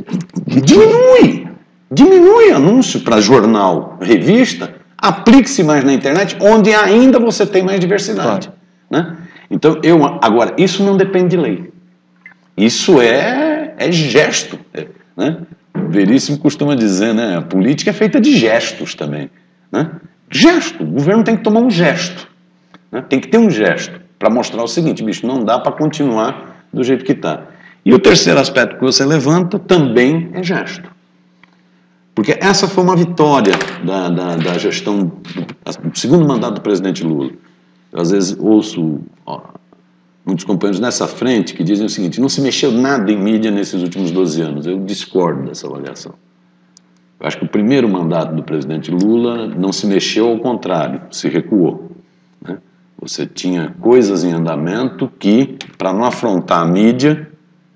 Diminui anúncio para jornal, revista, aplique-se mais na internet, onde ainda você tem mais diversidade. Claro. Né? Então, agora, isso não depende de lei. Isso é gesto. Né? O Veríssimo costuma dizer, né? A política é feita de gestos também. Né? Gesto. O governo tem que tomar um gesto. Né? Tem que ter um gesto para mostrar o seguinte, bicho, não dá para continuar do jeito que está. E o terceiro aspecto que você levanta também é gesto. Porque essa foi uma vitória da gestão do segundo mandato do presidente Lula. Eu, às vezes, ouço muitos companheiros nessa frente que dizem o seguinte, não se mexeu nada em mídia nesses últimos 12 anos. Eu discordo dessa avaliação. Eu acho que o primeiro mandato do presidente Lula não se mexeu, ao contrário, se recuou. Né? Você tinha coisas em andamento que, para não afrontar a mídia,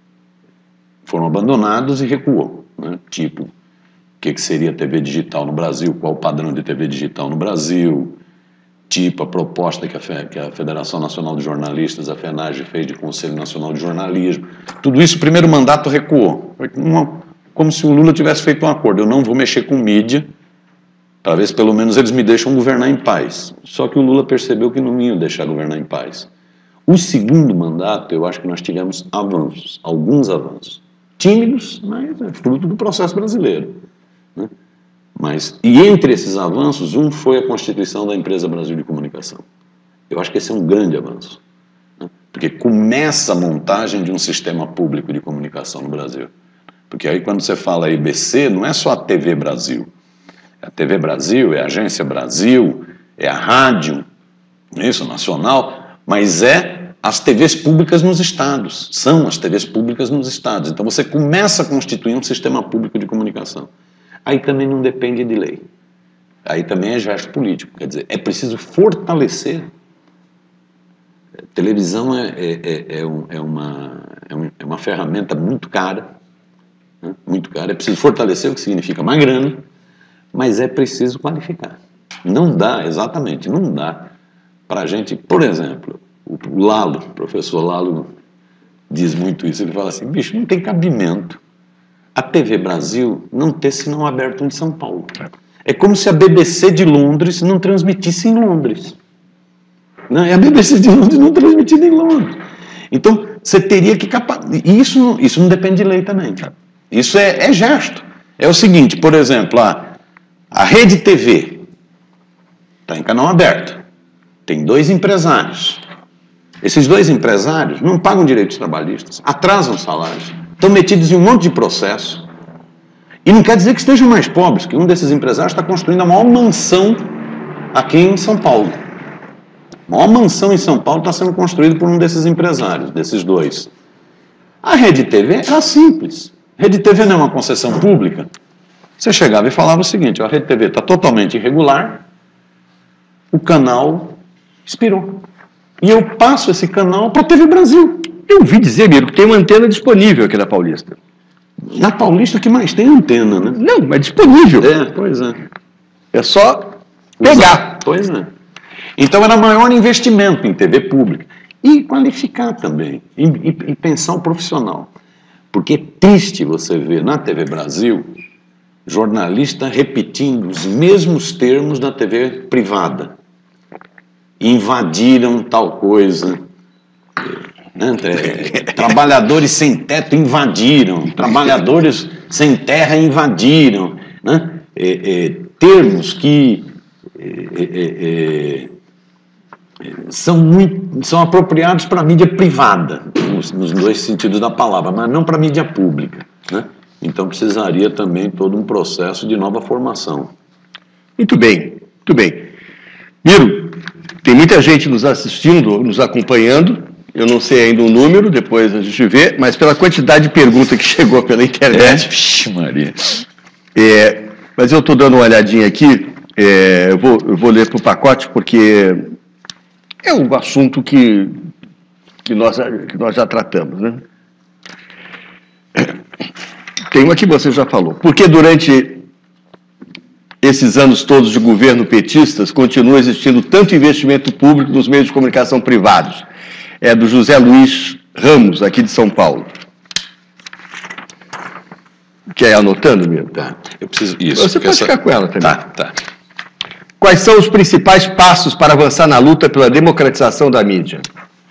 foram abandonados e recuou. Né? Tipo, o que seria TV digital no Brasil, qual o padrão de TV digital no Brasil, tipo a proposta que a Federação Nacional de Jornalistas, a FENAGE, fez de Conselho Nacional de Jornalismo. Tudo isso, o primeiro mandato recuou. Como se o Lula tivesse feito um acordo. Eu não vou mexer com mídia, para ver se pelo menos eles me deixam governar em paz. Só que o Lula percebeu que não ia deixar governar em paz. O segundo mandato, eu acho que nós tivemos avanços, alguns avanços. Tímidos, mas é fruto do processo brasileiro. Né? E entre esses avanços, um foi a constituição da Empresa Brasil de Comunicação. Eu acho que esse é um grande avanço. Né? Porque começa a montagem de um sistema público de comunicação no Brasil. Porque aí quando você fala IBC, não é só a TV Brasil. A TV Brasil, é a Agência Brasil, é a rádio, isso, nacional, mas é as TVs públicas nos estados. São as TVs públicas nos estados. Então você começa a constituir um sistema público de comunicação. Aí também não depende de lei. Aí também é gesto político, quer dizer, é preciso fortalecer. Televisão é uma ferramenta muito cara, né? Muito cara. É preciso fortalecer, o que significa mais grana, mas é preciso qualificar. Não dá, exatamente, não dá para a gente, por exemplo, o Lalo, o professor Lalo diz muito isso, ele fala assim, bicho, não tem cabimento a TV Brasil não ter sinal aberto em São Paulo. É como se a BBC de Londres não transmitisse em Londres. Não, a BBC de Londres não transmitida em Londres. Então, você teria que... Isso não depende de lei também. Isso é gesto. É o seguinte, por exemplo, a Rede TV está em canal aberto. Tem 2 empresários. Esses 2 empresários não pagam direitos trabalhistas, atrasam salários, estão metidos em um monte de processo. E não quer dizer que estejam mais pobres, que um desses empresários está construindo a maior mansão aqui em São Paulo. A maior mansão em São Paulo está sendo construída por um desses empresários, desses 2. A Rede TV era simples. A Rede TV não é uma concessão pública. Você chegava e falava o seguinte, a Rede TV está totalmente irregular, o canal expirou. E eu passo esse canal para a TV Brasil. Eu ouvi dizer, Miro, que tem uma antena disponível aqui na Paulista. Na Paulista que mais tem antena, né? Não, mas disponível. Pois é. É só pegar. Pois é. Então era maior investimento em TV pública. E qualificar também. E pensar o profissional. Porque é triste você ver na TV Brasil jornalista repetindo os mesmos termos da TV privada. Invadiram tal coisa. Né? Trabalhadores sem teto invadiram. Trabalhadores sem terra invadiram. Né? Termos que são apropriados para a mídia privada, nos 2 sentidos da palavra, mas não para a mídia pública. Né? Então precisaria também todo um processo de nova formação. Muito bem, muito bem. Miro, tem muita gente nos assistindo, nos acompanhando, eu não sei ainda o número, depois a gente vê, mas pela quantidade de perguntas que chegou pela internet... Vixe, Maria. Mas eu estou dando uma olhadinha aqui, eu vou ler para o pacote, porque é um assunto que nós já tratamos, né? Tem uma que você já falou. Porque durante esses anos todos de governo petistas continua existindo tanto investimento público nos meios de comunicação privados? É do José Luiz Ramos, aqui de São Paulo. Quer ir anotando, Miro? Tá. Eu preciso... Isso. Você pode ficar com ela também. Tá. Quais são os principais passos para avançar na luta pela democratização da mídia?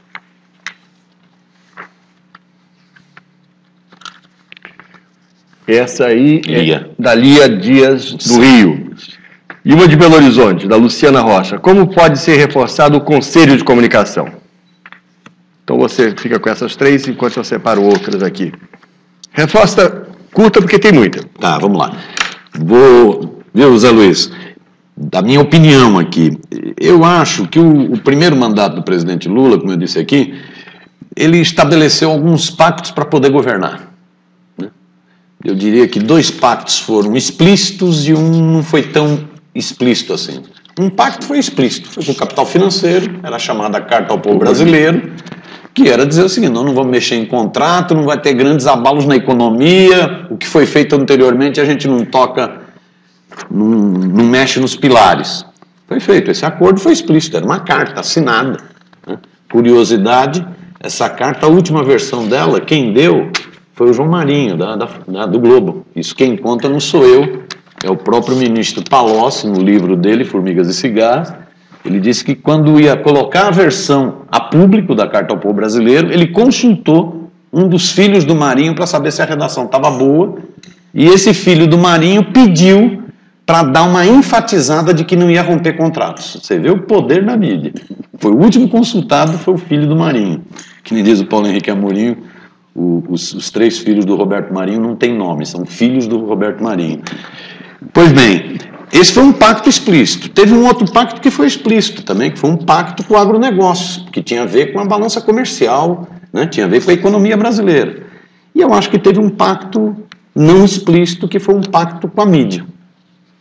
Essa aí é da Lia Dias do Rio. E uma de Belo Horizonte, da Luciana Rocha. Como pode ser reforçado o Conselho de Comunicação? Então você fica com essas 3 enquanto eu separo outras aqui. Resposta curta porque tem muita. Tá, vamos lá. Viu, Zé Luiz? Da minha opinião aqui, eu acho que o primeiro mandato do presidente Lula, como eu disse aqui, ele estabeleceu alguns pactos para poder governar. Eu diria que 2 pactos foram explícitos e um não foi tão explícito assim. Um pacto foi explícito, foi com o capital financeiro, era a chamada Carta ao Povo Brasileiro, que era dizer o seguinte, nós não vamos mexer em contrato, não vai ter grandes abalos na economia, o que foi feito anteriormente a gente não toca, não mexe nos pilares. Foi feito, esse acordo foi explícito, era uma carta assinada. Né? Curiosidade, essa carta, a última versão dela, quem deu foi o João Marinho, do Globo. Isso quem conta não sou eu, é o próprio ministro Palocci, no livro dele, Formigas e Cigarros. Ele disse que quando ia colocar a versão a público da Carta ao Povo Brasileiro, ele consultou um dos filhos do Marinho para saber se a redação estava boa, e esse filho do Marinho pediu para dar uma enfatizada de que não ia romper contratos. Você vê o poder da mídia. Foi o último consultado, foi o filho do Marinho. Que nem diz o Paulo Henrique Amorim, os 3 filhos do Roberto Marinho não têm nome, são filhos do Roberto Marinho. Pois bem, esse foi um pacto explícito. Teve um outro pacto que foi explícito também, que foi um pacto com o agronegócio, que tinha a ver com a balança comercial, né? Tinha a ver com a economia brasileira. E eu acho que teve um pacto não explícito, que foi um pacto com a mídia.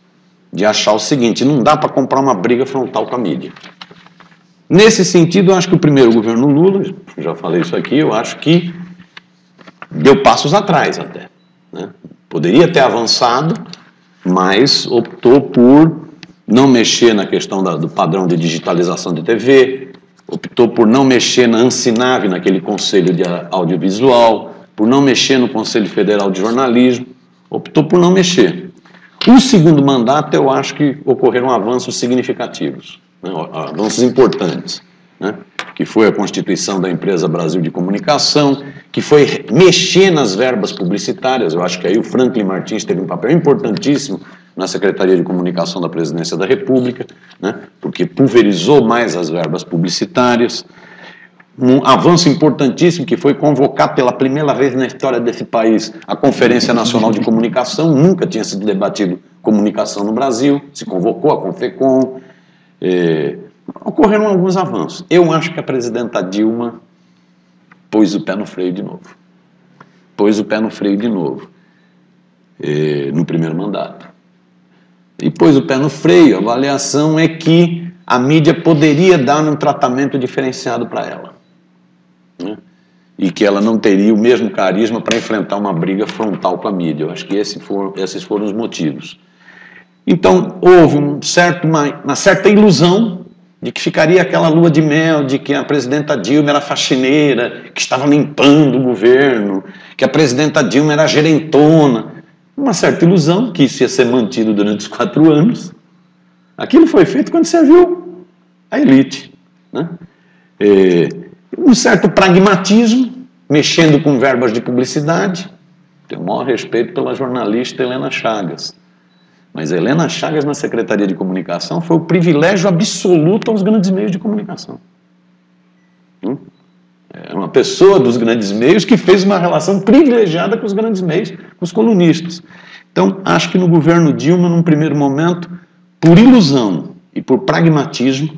de achar o seguinte: não dá para comprar uma briga frontal com a mídia. Nesse sentido, eu acho que o primeiro governo Lula, já falei isso aqui, eu acho que deu passos atrás até, né? Poderia ter avançado, mas optou por não mexer na questão do padrão de digitalização de TV, optou por não mexer na Ancinave, naquele Conselho de Audiovisual, por não mexer no Conselho Federal de Jornalismo, optou por não mexer. O segundo mandato, eu acho que ocorreram avanços significativos, né, avanços importantes, né, que foi a constituição da Empresa Brasil de Comunicação, que foi mexer nas verbas publicitárias. Eu acho que aí o Franklin Martins teve um papel importantíssimo na Secretaria de Comunicação da Presidência da República, né, porque pulverizou mais as verbas publicitárias. Um avanço importantíssimo que foi convocar pela primeira vez na história desse país a Conferência Nacional de Comunicação. Nunca tinha sido debatido comunicação no Brasil, se convocou a Confecom, ocorreram alguns avanços. Eu acho que a presidenta Dilma pôs o pé no freio de novo. Pôs o pé no freio de novo, no primeiro mandato. E pôs o pé no freio. A avaliação é que a mídia poderia dar um tratamento diferenciado para ela, né? E que ela não teria o mesmo carisma para enfrentar uma briga frontal com a mídia. Eu acho que esses foram os motivos. Então, houve uma certa ilusão de que ficaria aquela lua de mel, de que a presidenta Dilma era faxineira, que estava limpando o governo, que a presidenta Dilma era gerentona. Uma certa ilusão que isso ia ser mantido durante os 4 anos. Aquilo foi feito quando serviu a elite, né? Um certo pragmatismo, mexendo com verbas de publicidade. Tenho o maior respeito pela jornalista Helena Chagas. Mas a Helena Chagas, na Secretaria de Comunicação, foi o privilégio absoluto aos grandes meios de comunicação. É uma pessoa dos grandes meios que fez uma relação privilegiada com os grandes meios, com os colunistas. Então, acho que no governo Dilma, num primeiro momento, por ilusão e por pragmatismo,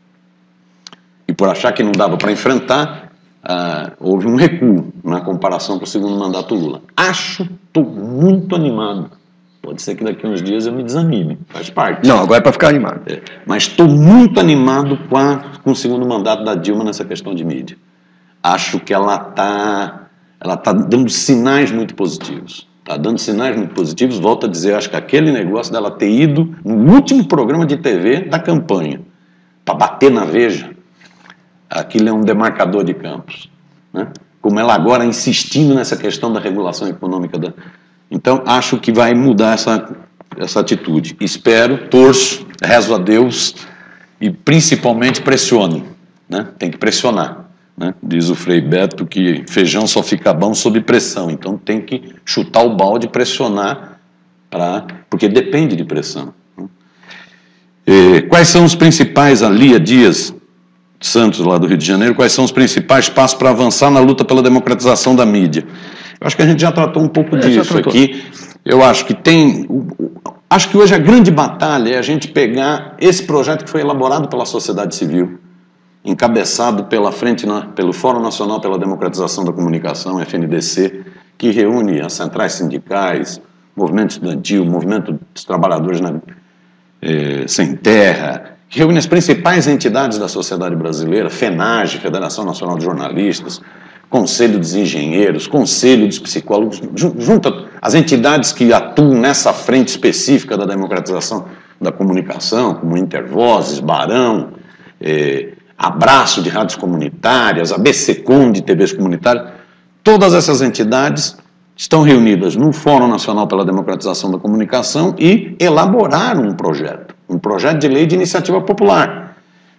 e por achar que não dava para enfrentar, houve um recuo na comparação com o segundo mandato Lula. Estou muito animado. Pode ser que daqui a uns dias eu me desanime, faz parte. Não, agora é para ficar animado. Mas estou muito animado com o segundo mandato da Dilma nessa questão de mídia. Acho que ela tá dando sinais muito positivos. Está dando sinais muito positivos. Volto a dizer, acho que aquele negócio dela ter ido no último programa de TV da campanha, para bater na Veja, aquilo é um demarcador de campos, né? Como ela agora insistindo nessa questão da regulação econômica. Então, acho que vai mudar essa atitude. Espero, torço, rezo a Deus e principalmente pressiono, né? Tem que pressionar, né? Diz o Frei Beto que feijão só fica bom sob pressão. Então tem que chutar o balde e pressionar, porque depende de pressão, né? Quais são os principais, a Lia Dias Santos, lá do Rio de Janeiro, quais são os principais passos para avançar na luta pela democratização da mídia? Eu acho que a gente já tratou um pouco disso aqui. Eu acho que acho que hoje a grande batalha é a gente pegar esse projeto que foi elaborado pela sociedade civil, encabeçado pelo Fórum Nacional pela Democratização da Comunicação, FNDC, que reúne as centrais sindicais, movimento estudantil, movimento dos trabalhadores sem terra, que reúne as principais entidades da sociedade brasileira, FENAGE, Federação Nacional de Jornalistas, Conselho dos Engenheiros, Conselho dos Psicólogos, junta as entidades que atuam nessa frente específica da democratização da comunicação, como Intervozes, Barão, Abraço de rádios comunitárias, ABCCom de TVs comunitárias. Todas essas entidades estão reunidas no Fórum Nacional pela Democratização da Comunicação e elaboraram um projeto de lei de iniciativa popular.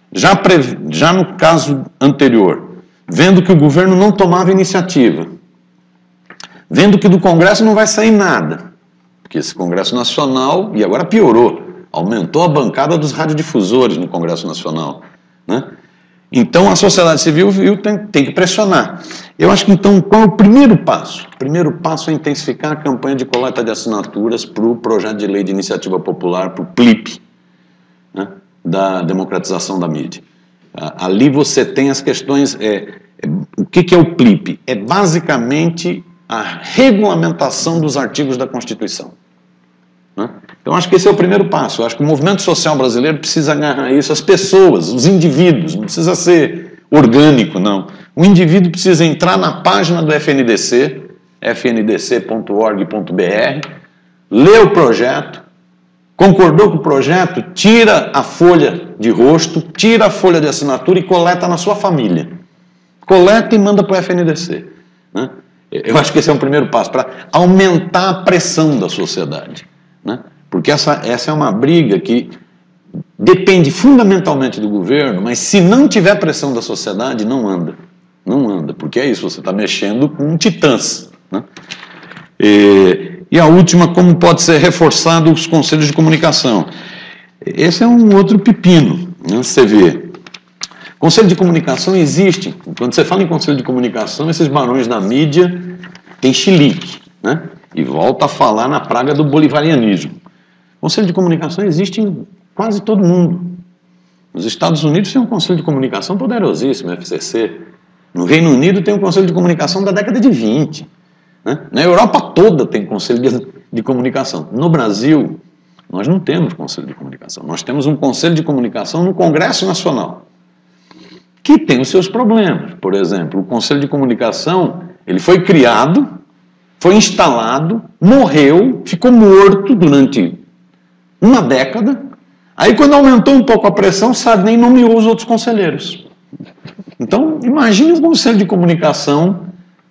Já no caso anterior, vendo que o governo não tomava iniciativa, vendo que do Congresso não vai sair nada, porque esse Congresso Nacional, e agora piorou, aumentou a bancada dos radiodifusores no Congresso Nacional, né? Então a sociedade civil tem que pressionar. Eu acho que então qual é o primeiro passo? O primeiro passo é intensificar a campanha de coleta de assinaturas para o projeto de lei de iniciativa popular, para o PLIP, né, da democratização da mídia. Ali você tem as questões. O que é o PLIP? É basicamente a regulamentação dos artigos da Constituição, né? Então, acho que esse é o primeiro passo. Eu acho que o movimento social brasileiro precisa agarrar isso, as pessoas, os indivíduos, não precisa ser orgânico, não. O indivíduo precisa entrar na página do FNDC, fndc.org.br, ler o projeto, concordou com o projeto, tira a folha de rosto, tira a folha de assinatura e coleta na sua família. Coleta e manda para o FNDC. Né? Eu acho que esse é um primeiro passo, para aumentar a pressão da sociedade. Né? Porque essa é uma briga que depende fundamentalmente do governo, mas se não tiver pressão da sociedade, não anda. Não anda, porque é isso, você está mexendo com titãs. Né? E a última, como pode ser reforçado os conselhos de comunicação. Esse é um outro pepino, né? Você vê. Conselho de comunicação existe. Quando você fala em conselho de comunicação, esses barões da mídia têm chilique, né? E volta a falar na praga do bolivarianismo. Conselho de comunicação existe em quase todo mundo. Nos Estados Unidos tem um conselho de comunicação poderosíssimo, FCC. No Reino Unido tem um conselho de comunicação da década de 20. Né? Na Europa toda tem conselho de comunicação. No Brasil, nós não temos conselho de comunicação. Nós temos um conselho de comunicação no Congresso Nacional, que tem os seus problemas. Por exemplo, o conselho de comunicação, ele foi criado, foi instalado, morreu, ficou morto durante uma década. Aí, quando aumentou um pouco a pressão, Sarney nomeou os outros conselheiros. Então, imagine um conselho de comunicação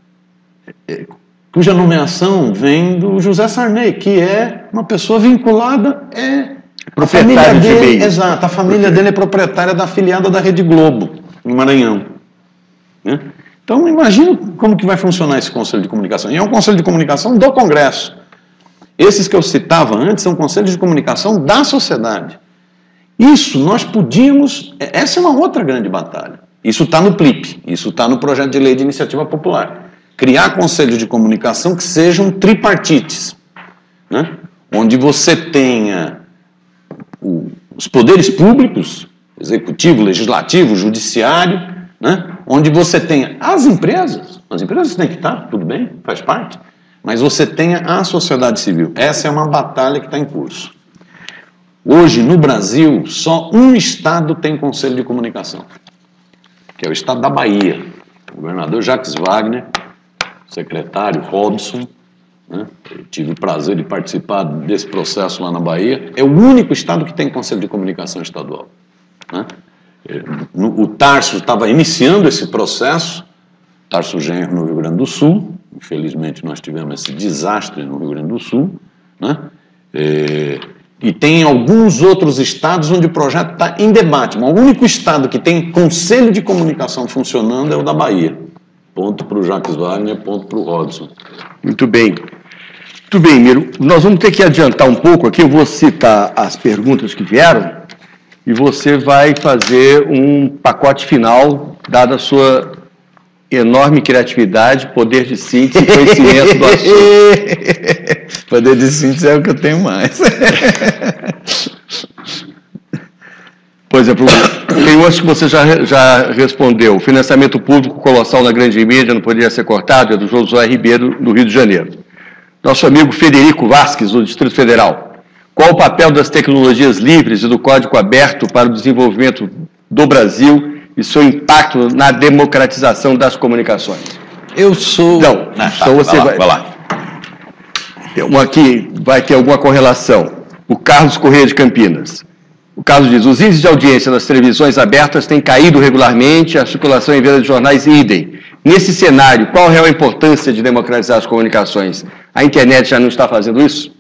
cuja nomeação vem do José Sarney, que é uma pessoa vinculada a família dele, exato, a família dele é proprietária da afiliada da Rede Globo, no Maranhão. Né? Então, imagine como que vai funcionar esse conselho de comunicação. E é um conselho de comunicação do Congresso. Esses que eu citava antes são conselhos de comunicação da sociedade. Isso nós podíamos... Essa é uma outra grande batalha. Isso está no PLIP, isso está no projeto de lei de iniciativa popular. Criar conselhos de comunicação que sejam tripartites, né? Onde você tenha os poderes públicos, executivo, legislativo, judiciário, né? Onde você tenha as empresas têm que estar, tudo bem, faz parte, mas você tenha a sociedade civil. Essa é uma batalha que está em curso. Hoje, no Brasil, só um estado tem conselho de comunicação, que é o estado da Bahia. O governador Jacques Wagner, secretário Robson, né? Eu tive o prazer de participar desse processo lá na Bahia. É o único estado que tem conselho de comunicação estadual. Né? O Tarso estava iniciando esse processo, Tarso Genro, no Rio Grande do Sul. Infelizmente, nós tivemos esse desastre no Rio Grande do Sul. Né? E tem alguns outros estados onde o projeto está em debate. Mas o único estado que tem conselho de comunicação funcionando é o da Bahia. Ponto para o Jacques Wagner, ponto para o Robson. Muito bem. Muito bem, Miro. Nós vamos ter que adiantar um pouco aqui. Eu vou citar as perguntas que vieram e você vai fazer um pacote final, dada a sua enorme criatividade, poder de síntese e conhecimento do assunto. Poder de síntese é o que eu tenho mais. Por exemplo, tem outros que você já respondeu. O financiamento público colossal na grande mídia não poderia ser cortado, é do Josué Ribeiro, do Rio de Janeiro. Nosso amigo Federico Vasques, do Distrito Federal. Qual o papel das tecnologias livres e do código aberto para o desenvolvimento do Brasil e seu impacto na democratização das comunicações? Eu sou... Não, então você vai lá. Aqui vai ter alguma correlação. O Carlos Corrêa de Campinas. O Carlos diz, os índices de audiência das televisões abertas têm caído regularmente, a circulação em venda de jornais idem. Nesse cenário, qual a real importância de democratizar as comunicações? A internet já não está fazendo isso?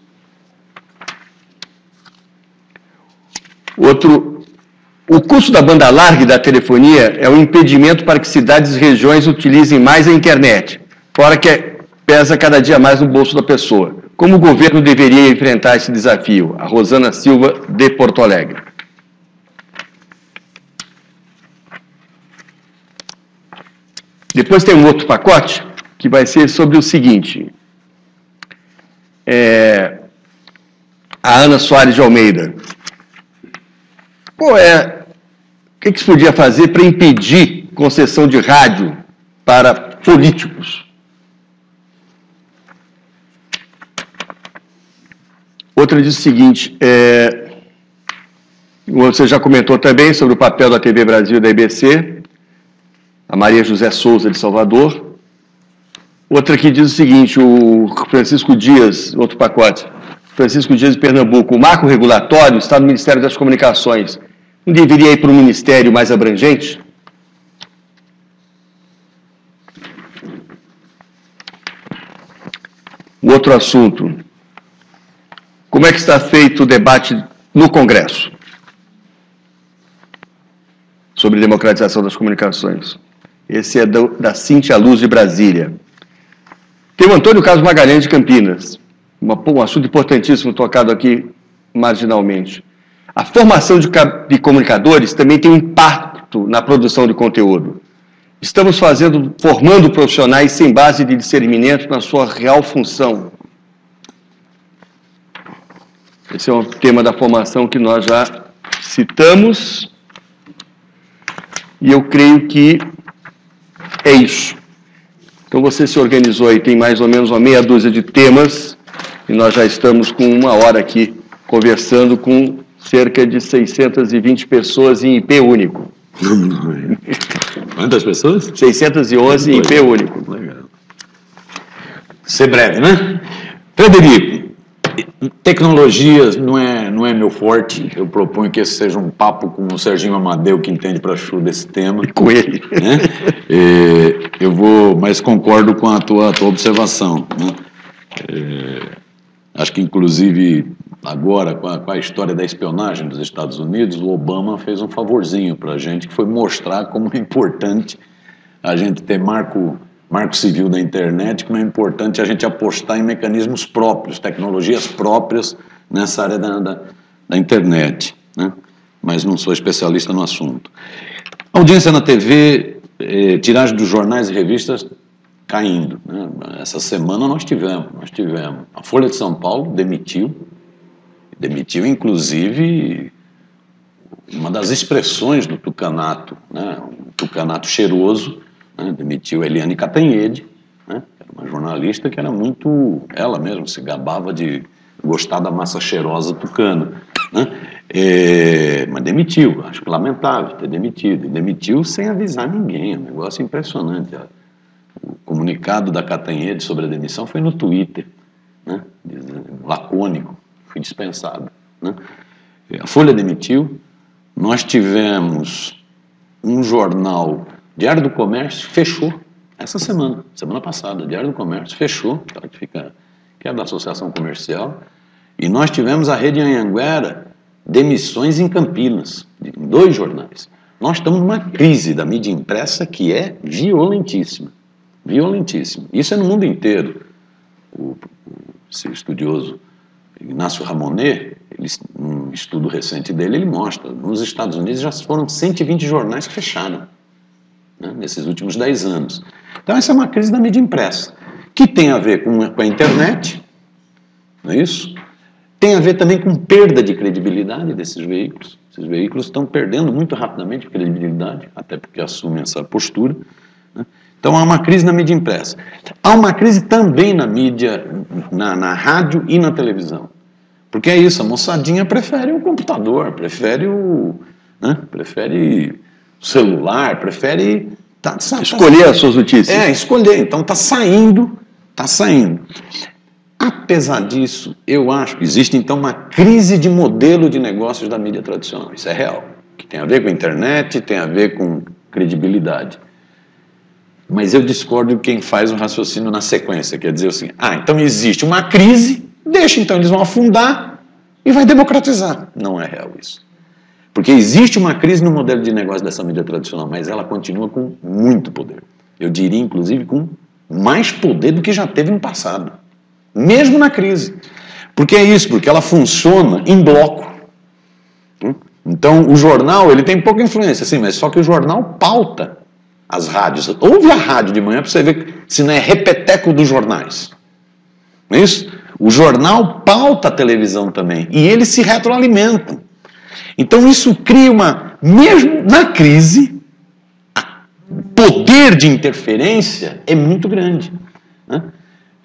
Outro, o custo da banda larga e da telefonia é um impedimento para que cidades e regiões utilizem mais a internet, fora que pesa cada dia mais no bolso da pessoa. Como o governo deveria enfrentar esse desafio? A Rosana Silva, de Porto Alegre. Depois tem um outro pacote, que vai ser sobre o seguinte. A Ana Soares de Almeida. O que se podia fazer para impedir concessão de rádio para políticos? Outra diz o seguinte, você já comentou também sobre o papel da TV Brasil e da IBC, a Maria José Souza de Salvador. Outra que diz o seguinte, o Francisco Dias, outro pacote, Francisco Dias de Pernambuco, o marco regulatório está no Ministério das Comunicações. Não deveria ir para um ministério mais abrangente? Um outro assunto, como é que está feito o debate no Congresso sobre democratização das comunicações? Esse é da Cíntia Luz de Brasília. Tem o Antônio Carlos Magalhães de Campinas, um assunto importantíssimo tocado aqui marginalmente. A formação de comunicadores também tem um impacto na produção de conteúdo. Estamos formando profissionais sem base de discernimento na sua real função. Esse é um tema da formação que nós já citamos. E eu creio que é isso. Então você se organizou aí, tem mais ou menos uma meia dúzia de temas, e nós já estamos com 1 hora aqui conversando com cerca de 620 pessoas em IP único. Quantas pessoas? 611 em IP único. Legal. Ser breve, né? Frederico, tecnologias não é meu forte. Eu proponho que esse seja um papo com o Serginho Amadeu, que entende para chu desse tema. Com ele. Né? Eu vou, mas concordo com a tua observação. Né? Acho que, inclusive, agora, com a história da espionagem dos Estados Unidos, o Obama fez um favorzinho para a gente, que foi mostrar como é importante a gente ter marco civil da internet, como é importante a gente apostar em mecanismos próprios, tecnologias próprias nessa área da internet. Né? Mas não sou especialista no assunto. Audiência na TV, tiragem dos jornais e revistas caindo. Né? Essa semana nós tivemos. A Folha de São Paulo demitiu, inclusive, uma das expressões do tucanato, né? Um tucanato cheiroso, né? Demitiu a Eliane Cantanhede, né? Uma jornalista que era muito... Ela mesma se gabava de gostar da massa cheirosa tucana. Né? Mas demitiu, acho que lamentável ter demitido. E demitiu sem avisar ninguém, é um negócio impressionante. O comunicado da Cantanhede sobre a demissão foi no Twitter, né? Lacônico. Fui dispensado. Né? A Folha demitiu. Nós tivemos um jornal, Diário do Comércio, fechou essa semana passada. Diário do Comércio fechou, que é da Associação Comercial. E nós tivemos a Rede Anhanguera, demissões em Campinas, em 2 jornais. Nós estamos numa crise da mídia impressa que é violentíssima. Violentíssima. Isso é no mundo inteiro. Esse estudioso Inácio Ramonet, num estudo recente dele, ele mostra, nos Estados Unidos já foram 120 jornais que fecharam, né, nesses últimos 10 anos. Então essa é uma crise da mídia impressa, que tem a ver com a internet, não é isso? Tem a ver também com perda de credibilidade desses veículos. Esses veículos estão perdendo muito rapidamente credibilidade, até porque assumem essa postura, né? Então há uma crise na mídia impressa. Há uma crise também na mídia, na rádio e na televisão. Porque é isso, a moçadinha prefere o computador, prefere o celular, prefere... escolher as suas notícias. Escolher. Então está saindo. Apesar disso, eu acho que existe então uma crise de modelo de negócios da mídia tradicional. Isso é real. Que tem a ver com a internet, tem a ver com credibilidade. Mas eu discordo de quem faz um raciocínio na sequência, quer dizer assim, então existe uma crise, deixa então eles vão afundar e vai democratizar. Não é real isso. Porque existe uma crise no modelo de negócio dessa mídia tradicional, mas ela continua com muito poder. Eu diria, inclusive, com mais poder do que já teve no passado. Mesmo na crise. Porque é isso, porque ela funciona em bloco. Então, o jornal, ele tem pouca influência, sim, mas só que o jornal pauta as rádios. Ouve a rádio de manhã para você ver se não é repeteco dos jornais. Não é isso? O jornal pauta a televisão também. E eles se retroalimentam. Então isso cria mesmo na crise, o poder de interferência é muito grande. Né?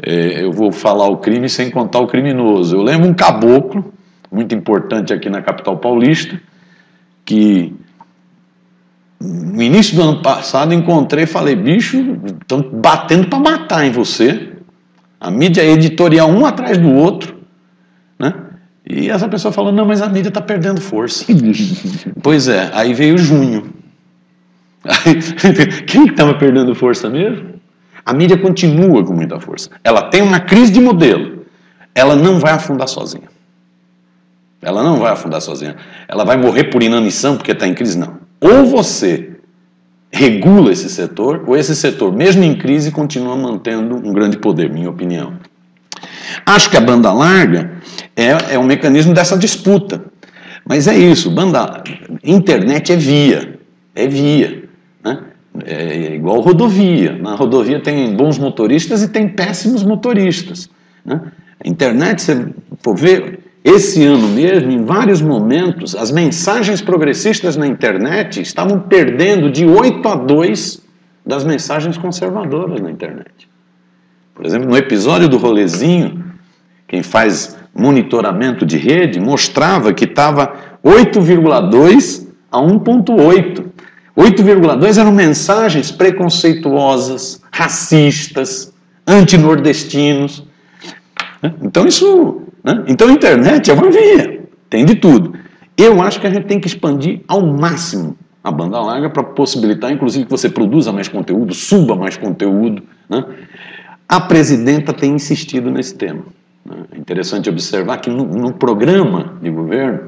eu vou falar o crime sem contar o criminoso. Eu lembro um caboclo, muito importante aqui na capital paulista, que no início do ano passado encontrei e falei, bicho, estão batendo para matar em você. A mídia editorial um atrás do outro, né? E essa pessoa falou, não, mas a mídia está perdendo força. Pois é, aí veio junho. Aí, quem estava perdendo força mesmo? A mídia continua com muita força. Ela tem uma crise de modelo. Ela não vai afundar sozinha. Ela não vai afundar sozinha. Ela vai morrer por inanição porque está em crise? Não. Ou você regula esse setor, ou esse setor, mesmo em crise, continua mantendo um grande poder, minha opinião. Acho que a banda larga é um mecanismo dessa disputa. Mas é isso, internet é via. Né? É igual rodovia. Na rodovia tem bons motoristas e tem péssimos motoristas. Né? A internet, você for ver, esse ano mesmo, em vários momentos, as mensagens progressistas na internet estavam perdendo de 8-2 das mensagens conservadoras na internet. Por exemplo, no episódio do Rolezinho, quem faz monitoramento de rede mostrava que estava 8,2 a 1,8. 8,2 eram mensagens preconceituosas, racistas, antinordestinos. Então Então a internet é uma via, tem de tudo. Eu acho que a gente tem que expandir ao máximo a banda larga para possibilitar, inclusive, que você produza mais conteúdo, suba mais conteúdo. Né? A presidenta tem insistido nesse tema. É interessante observar que no programa de governo,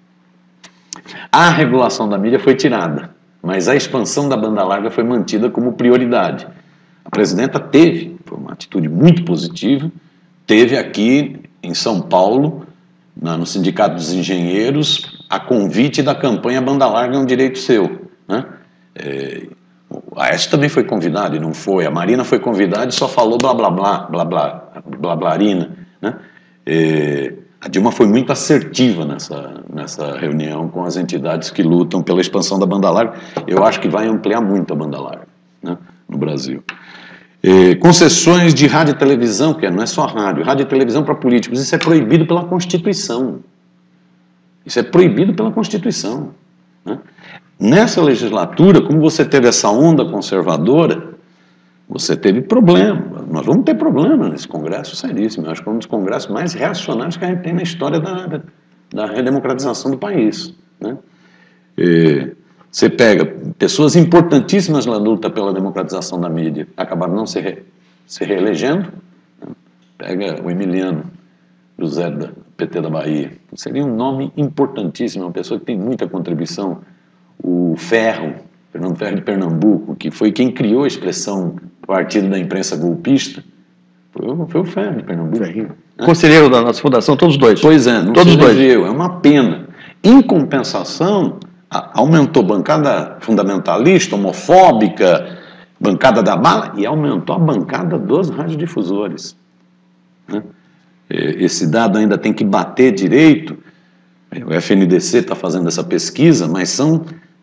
a regulação da mídia foi tirada, mas a expansão da banda larga foi mantida como prioridade. A presidenta foi uma atitude muito positiva, teve aqui em São Paulo, no Sindicato dos Engenheiros, a convite da campanha Banda Larga é um Direito Seu. Né? A Aécio também foi convidado e não foi, a Marina foi convidada e só falou blá blá blá, blá blá, blá blarina. Né? A Dilma foi muito assertiva nessa reunião com as entidades que lutam pela expansão da banda larga. Eu acho que vai ampliar muito a banda larga, né, no Brasil. Concessões de rádio e televisão, que não é só rádio e televisão para políticos, isso é proibido pela Constituição. Isso é proibido pela Constituição. Né? Nessa legislatura, como você teve essa onda conservadora, você teve problema. Nós vamos ter problema nesse congresso seríssimo. Eu acho que é um dos congressos mais reacionários que a gente tem na história da redemocratização do país. Né? Você pega pessoas importantíssimas na luta pela democratização da mídia, acabaram não se reelegendo. Né? Pega o Emiliano José da PT da Bahia. Seria um nome importantíssimo, uma pessoa que tem muita contribuição. O Fernando Ferro de Pernambuco, que foi quem criou a expressão partido da imprensa golpista, foi o Ferro de Pernambuco. Né? Conselheiro da nossa fundação, todos dois. Pois é, não todos se elegeu, é uma pena. Em compensação, aumentou bancada fundamentalista, homofóbica, bancada da bala, e aumentou a bancada dos radiodifusores. Né? Esse dado ainda tem que bater direito. O FNDC está fazendo essa pesquisa, mas são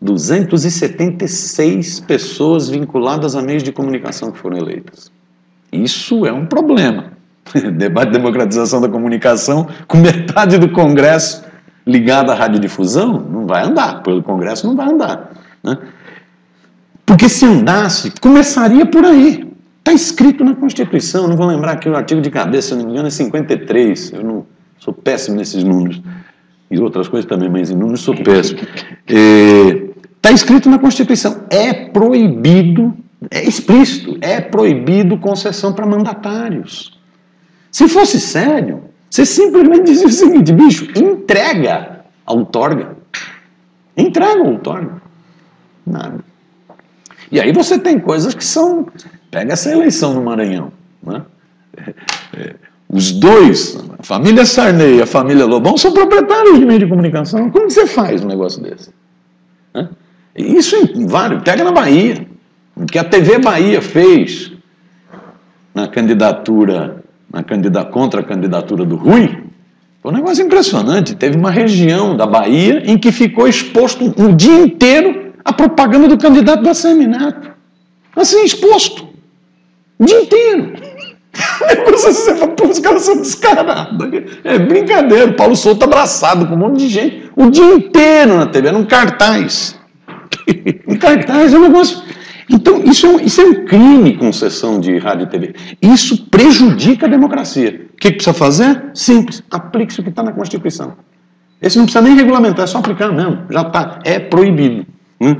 276 pessoas vinculadas a meios de comunicação que foram eleitas. Isso é um problema. Debate de democratização da comunicação, com metade do Congresso ligado à radiodifusão, não vai andar. Pelo Congresso não vai andar. Né? Porque se andasse, começaria por aí. Está escrito na Constituição, não vou lembrar aqui o artigo de cabeça, se não me engano é 53, eu não sou péssimo nesses números. E outras coisas também, mas em números sou péssimo. Está escrito na Constituição, é proibido, é explícito, é proibido concessão para mandatários. Se fosse sério, você simplesmente dizia o seguinte, bicho, entrega a outorga. Entrega a outorga. Nada. E aí você tem coisas que são... Pega essa eleição no Maranhão. Né? Os dois, a família Sarney e a família Lobão, são proprietários de meio de comunicação. Como você faz um negócio desse? Né? Isso em vários. Pega na Bahia. O que a TV Bahia fez na candidatura, contra a candidatura do Rui, foi um negócio impressionante. Teve uma região da Bahia em que ficou exposto o dia inteiro a propaganda do candidato da Semineto. Assim, exposto. O dia inteiro. Você fala, pô, os caras são descarados. É brincadeira. O Paulo Souto abraçado com um monte de gente o dia inteiro na TV, era um cartaz. Um cartaz é um negócio. Então, isso é um crime, concessão de rádio e TV. Isso prejudica a democracia. O que precisa fazer? Simples. Aplique-se o que está na Constituição. Esse não precisa nem regulamentar, é só aplicar mesmo. Já está, é proibido. Né?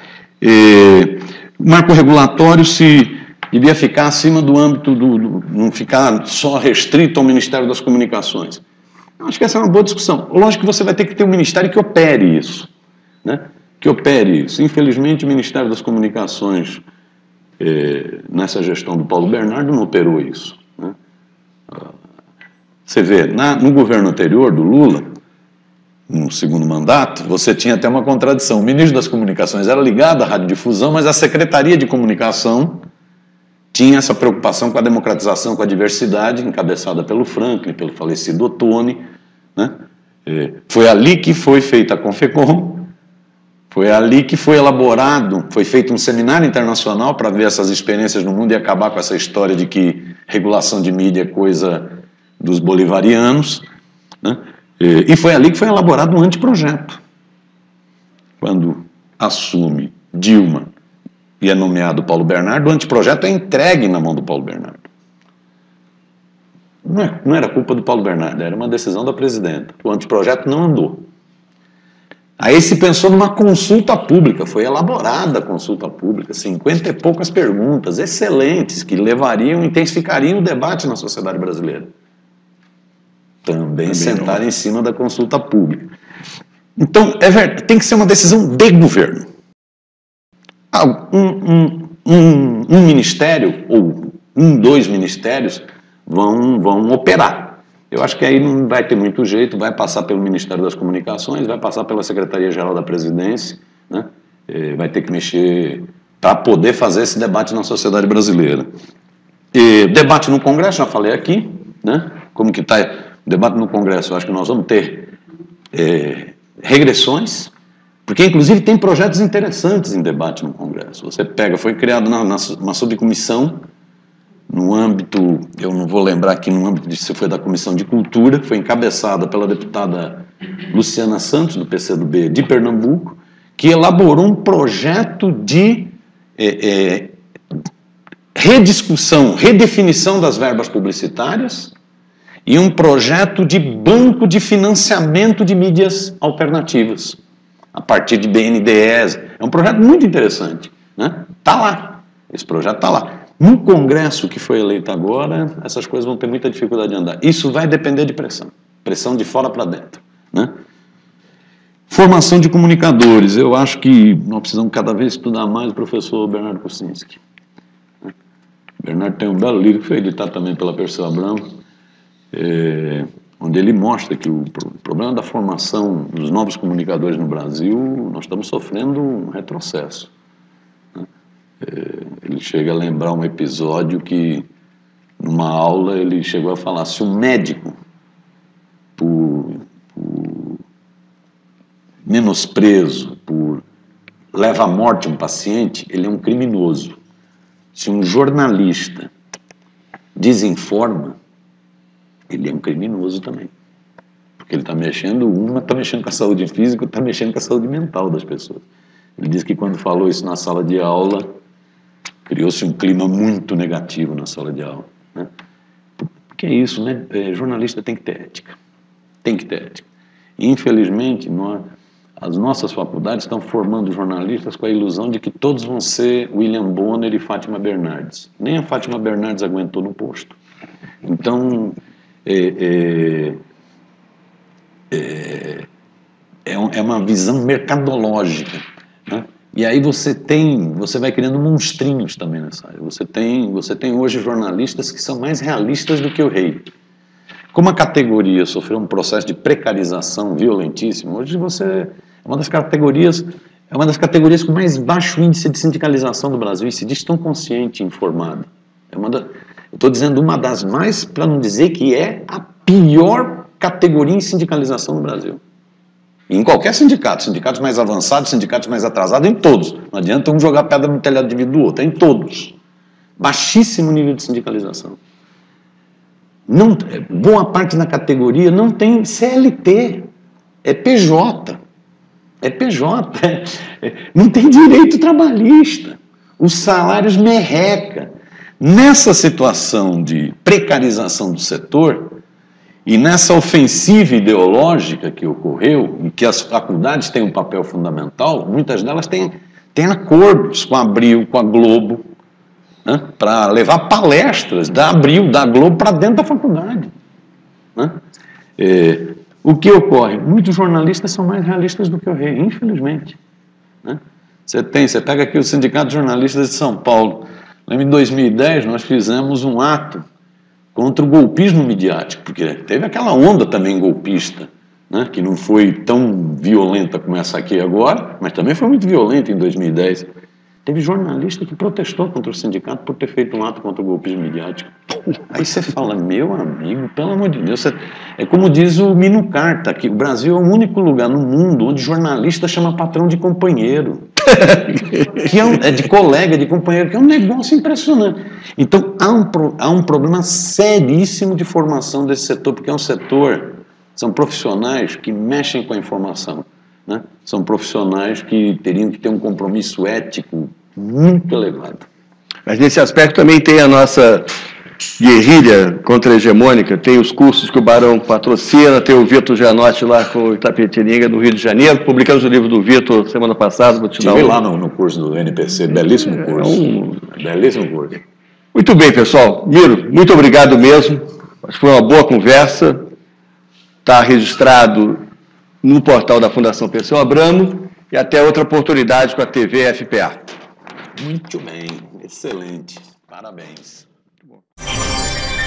O marco regulatório se devia ficar acima do âmbito não ficar só restrito ao Ministério das Comunicações. Eu acho que essa é uma boa discussão. Lógico que você vai ter que ter um ministério que opere isso. Né? Que opere isso. Infelizmente, o Ministério das Comunicações, nessa gestão do Paulo Bernardo, não operou isso. Né? Você vê, no governo anterior, do Lula, no segundo mandato, você tinha até uma contradição. O ministro das Comunicações era ligado à radiodifusão, mas a Secretaria de Comunicação tinha essa preocupação com a democratização, com a diversidade, encabeçada pelo Franklin, pelo falecido Ottoni. Né? Foi ali que foi feita a Confecom, foi ali que foi elaborado, foi feito um seminário internacional para ver essas experiências no mundo e acabar com essa história de que regulação de mídia é coisa dos bolivarianos. Né? E foi ali que foi elaborado um anteprojeto. Quando assume Dilma e é nomeado Paulo Bernardo, o anteprojeto é entregue na mão do Paulo Bernardo. Não era culpa do Paulo Bernardo, era uma decisão da presidenta. O anteprojeto não andou. Aí se pensou numa consulta pública, foi elaborada a consulta pública, 50 e poucas perguntas excelentes que levariam, intensificariam o debate na sociedade brasileira. Também sentaram em cima da consulta pública. Então, tem que ser uma decisão de governo. Um ministério, ou dois ministérios, vão operar. Eu acho que aí não vai ter muito jeito, vai passar pelo Ministério das Comunicações, vai passar pela Secretaria-Geral da Presidência, né? Vai ter que mexer para poder fazer esse debate na sociedade brasileira. Debate no Congresso, já falei aqui, né? Como que está o debate no Congresso? Eu acho que nós vamos ter regressões, porque inclusive tem projetos interessantes em debate no Congresso. Você pega, foi criado uma subcomissão no âmbito, eu não vou lembrar aqui no âmbito se foi da Comissão de Cultura, foi encabeçada pela deputada Luciana Santos, do PCdoB de Pernambuco, que elaborou um projeto de rediscussão, redefinição das verbas publicitárias e um projeto de banco de financiamento de mídias alternativas, a partir de BNDES. É um projeto muito interessante. Né? Tá lá, esse projeto está lá. No Congresso que foi eleito agora, essas coisas vão ter muita dificuldade de andar. Isso vai depender de pressão de fora para dentro. Né? Formação de comunicadores. Eu acho que nós precisamos cada vez estudar mais o professor Bernardo Kucinski. Bernardo tem um belo livro que foi editado também pela Perseu Abramo, onde ele mostra que o problema da formação dos novos comunicadores no Brasil, nós estamos sofrendo um retrocesso. Ele chega a lembrar um episódio que, numa aula, ele chegou a falar: se um médico, por menosprezo, por leva à morte um paciente, ele é um criminoso. Se um jornalista desinforma, ele é um criminoso também. Porque ele está mexendo com a saúde física, está mexendo com a saúde mental das pessoas. Ele diz que quando falou isso na sala de aula, criou-se um clima muito negativo na sala de aula. Né? Porque é isso, né? Jornalista tem que ter ética. Tem que ter ética. E, infelizmente, as nossas faculdades estão formando jornalistas com a ilusão de que todos vão ser William Bonner e Fátima Bernardes. Nem a Fátima Bernardes aguentou no posto. Então, é uma visão mercadológica. Né? E aí você vai criando monstrinhos também nessa área. Você tem hoje jornalistas que são mais realistas do que o rei. Como a categoria sofreu um processo de precarização violentíssimo, hoje é uma das categorias com mais baixo índice de sindicalização do Brasil, e se diz tão consciente e informado. Eu estou dizendo uma das mais, para não dizer que é a pior categoria em sindicalização no Brasil. E em qualquer sindicato, sindicatos mais avançados, sindicatos mais atrasados, em todos. Não adianta um jogar pedra no telhado de vidro do outro, é em todos. Baixíssimo nível de sindicalização. Não, boa parte da categoria não tem CLT, é PJ. É PJ, não tem direito trabalhista. Os salários merreca. Nessa situação de precarização do setor e nessa ofensiva ideológica que ocorreu, em que as faculdades têm um papel fundamental, muitas delas têm acordos com a Abril, com a Globo, né, para levar palestras da Abril, da Globo, para dentro da faculdade. Né? O que ocorre? Muitos jornalistas são mais realistas do que o rei, infelizmente. Né? Você pega aqui o Sindicato de Jornalistas de São Paulo. Em 2010, nós fizemos um ato contra o golpismo midiático, porque teve aquela onda também golpista, né, que não foi tão violenta como essa aqui agora, mas também foi muito violenta em 2010. Teve jornalista que protestou contra o sindicato por ter feito um ato contra o golpismo midiático. Aí você fala, meu amigo, pelo amor de Deus, é como diz o Mino Carta, que o Brasil é o único lugar no mundo onde jornalista chama patrão de companheiro. Que é de colega, de companheiro, que é um negócio impressionante. Então, há um problema seríssimo de formação desse setor, porque é um setor, são profissionais que mexem com a informação, né? São profissionais que teriam que ter um compromisso ético muito elevado. Mas nesse aspecto também tem a nossa guerrilha contra-hegemônica, tem os cursos que o Barão patrocina, tem o Vitor Gianotti lá com o Itapetininga no Rio de Janeiro, publicamos o livro do Vitor semana passada, vou te dar lá no curso do NPC, belíssimo curso. Belíssimo curso. Muito bem, pessoal. Miro, muito obrigado mesmo, acho que foi uma boa conversa, está registrado no portal da Fundação Perseu Abramo e até outra oportunidade com a TV FPA. Muito bem, excelente, parabéns. Muito bom.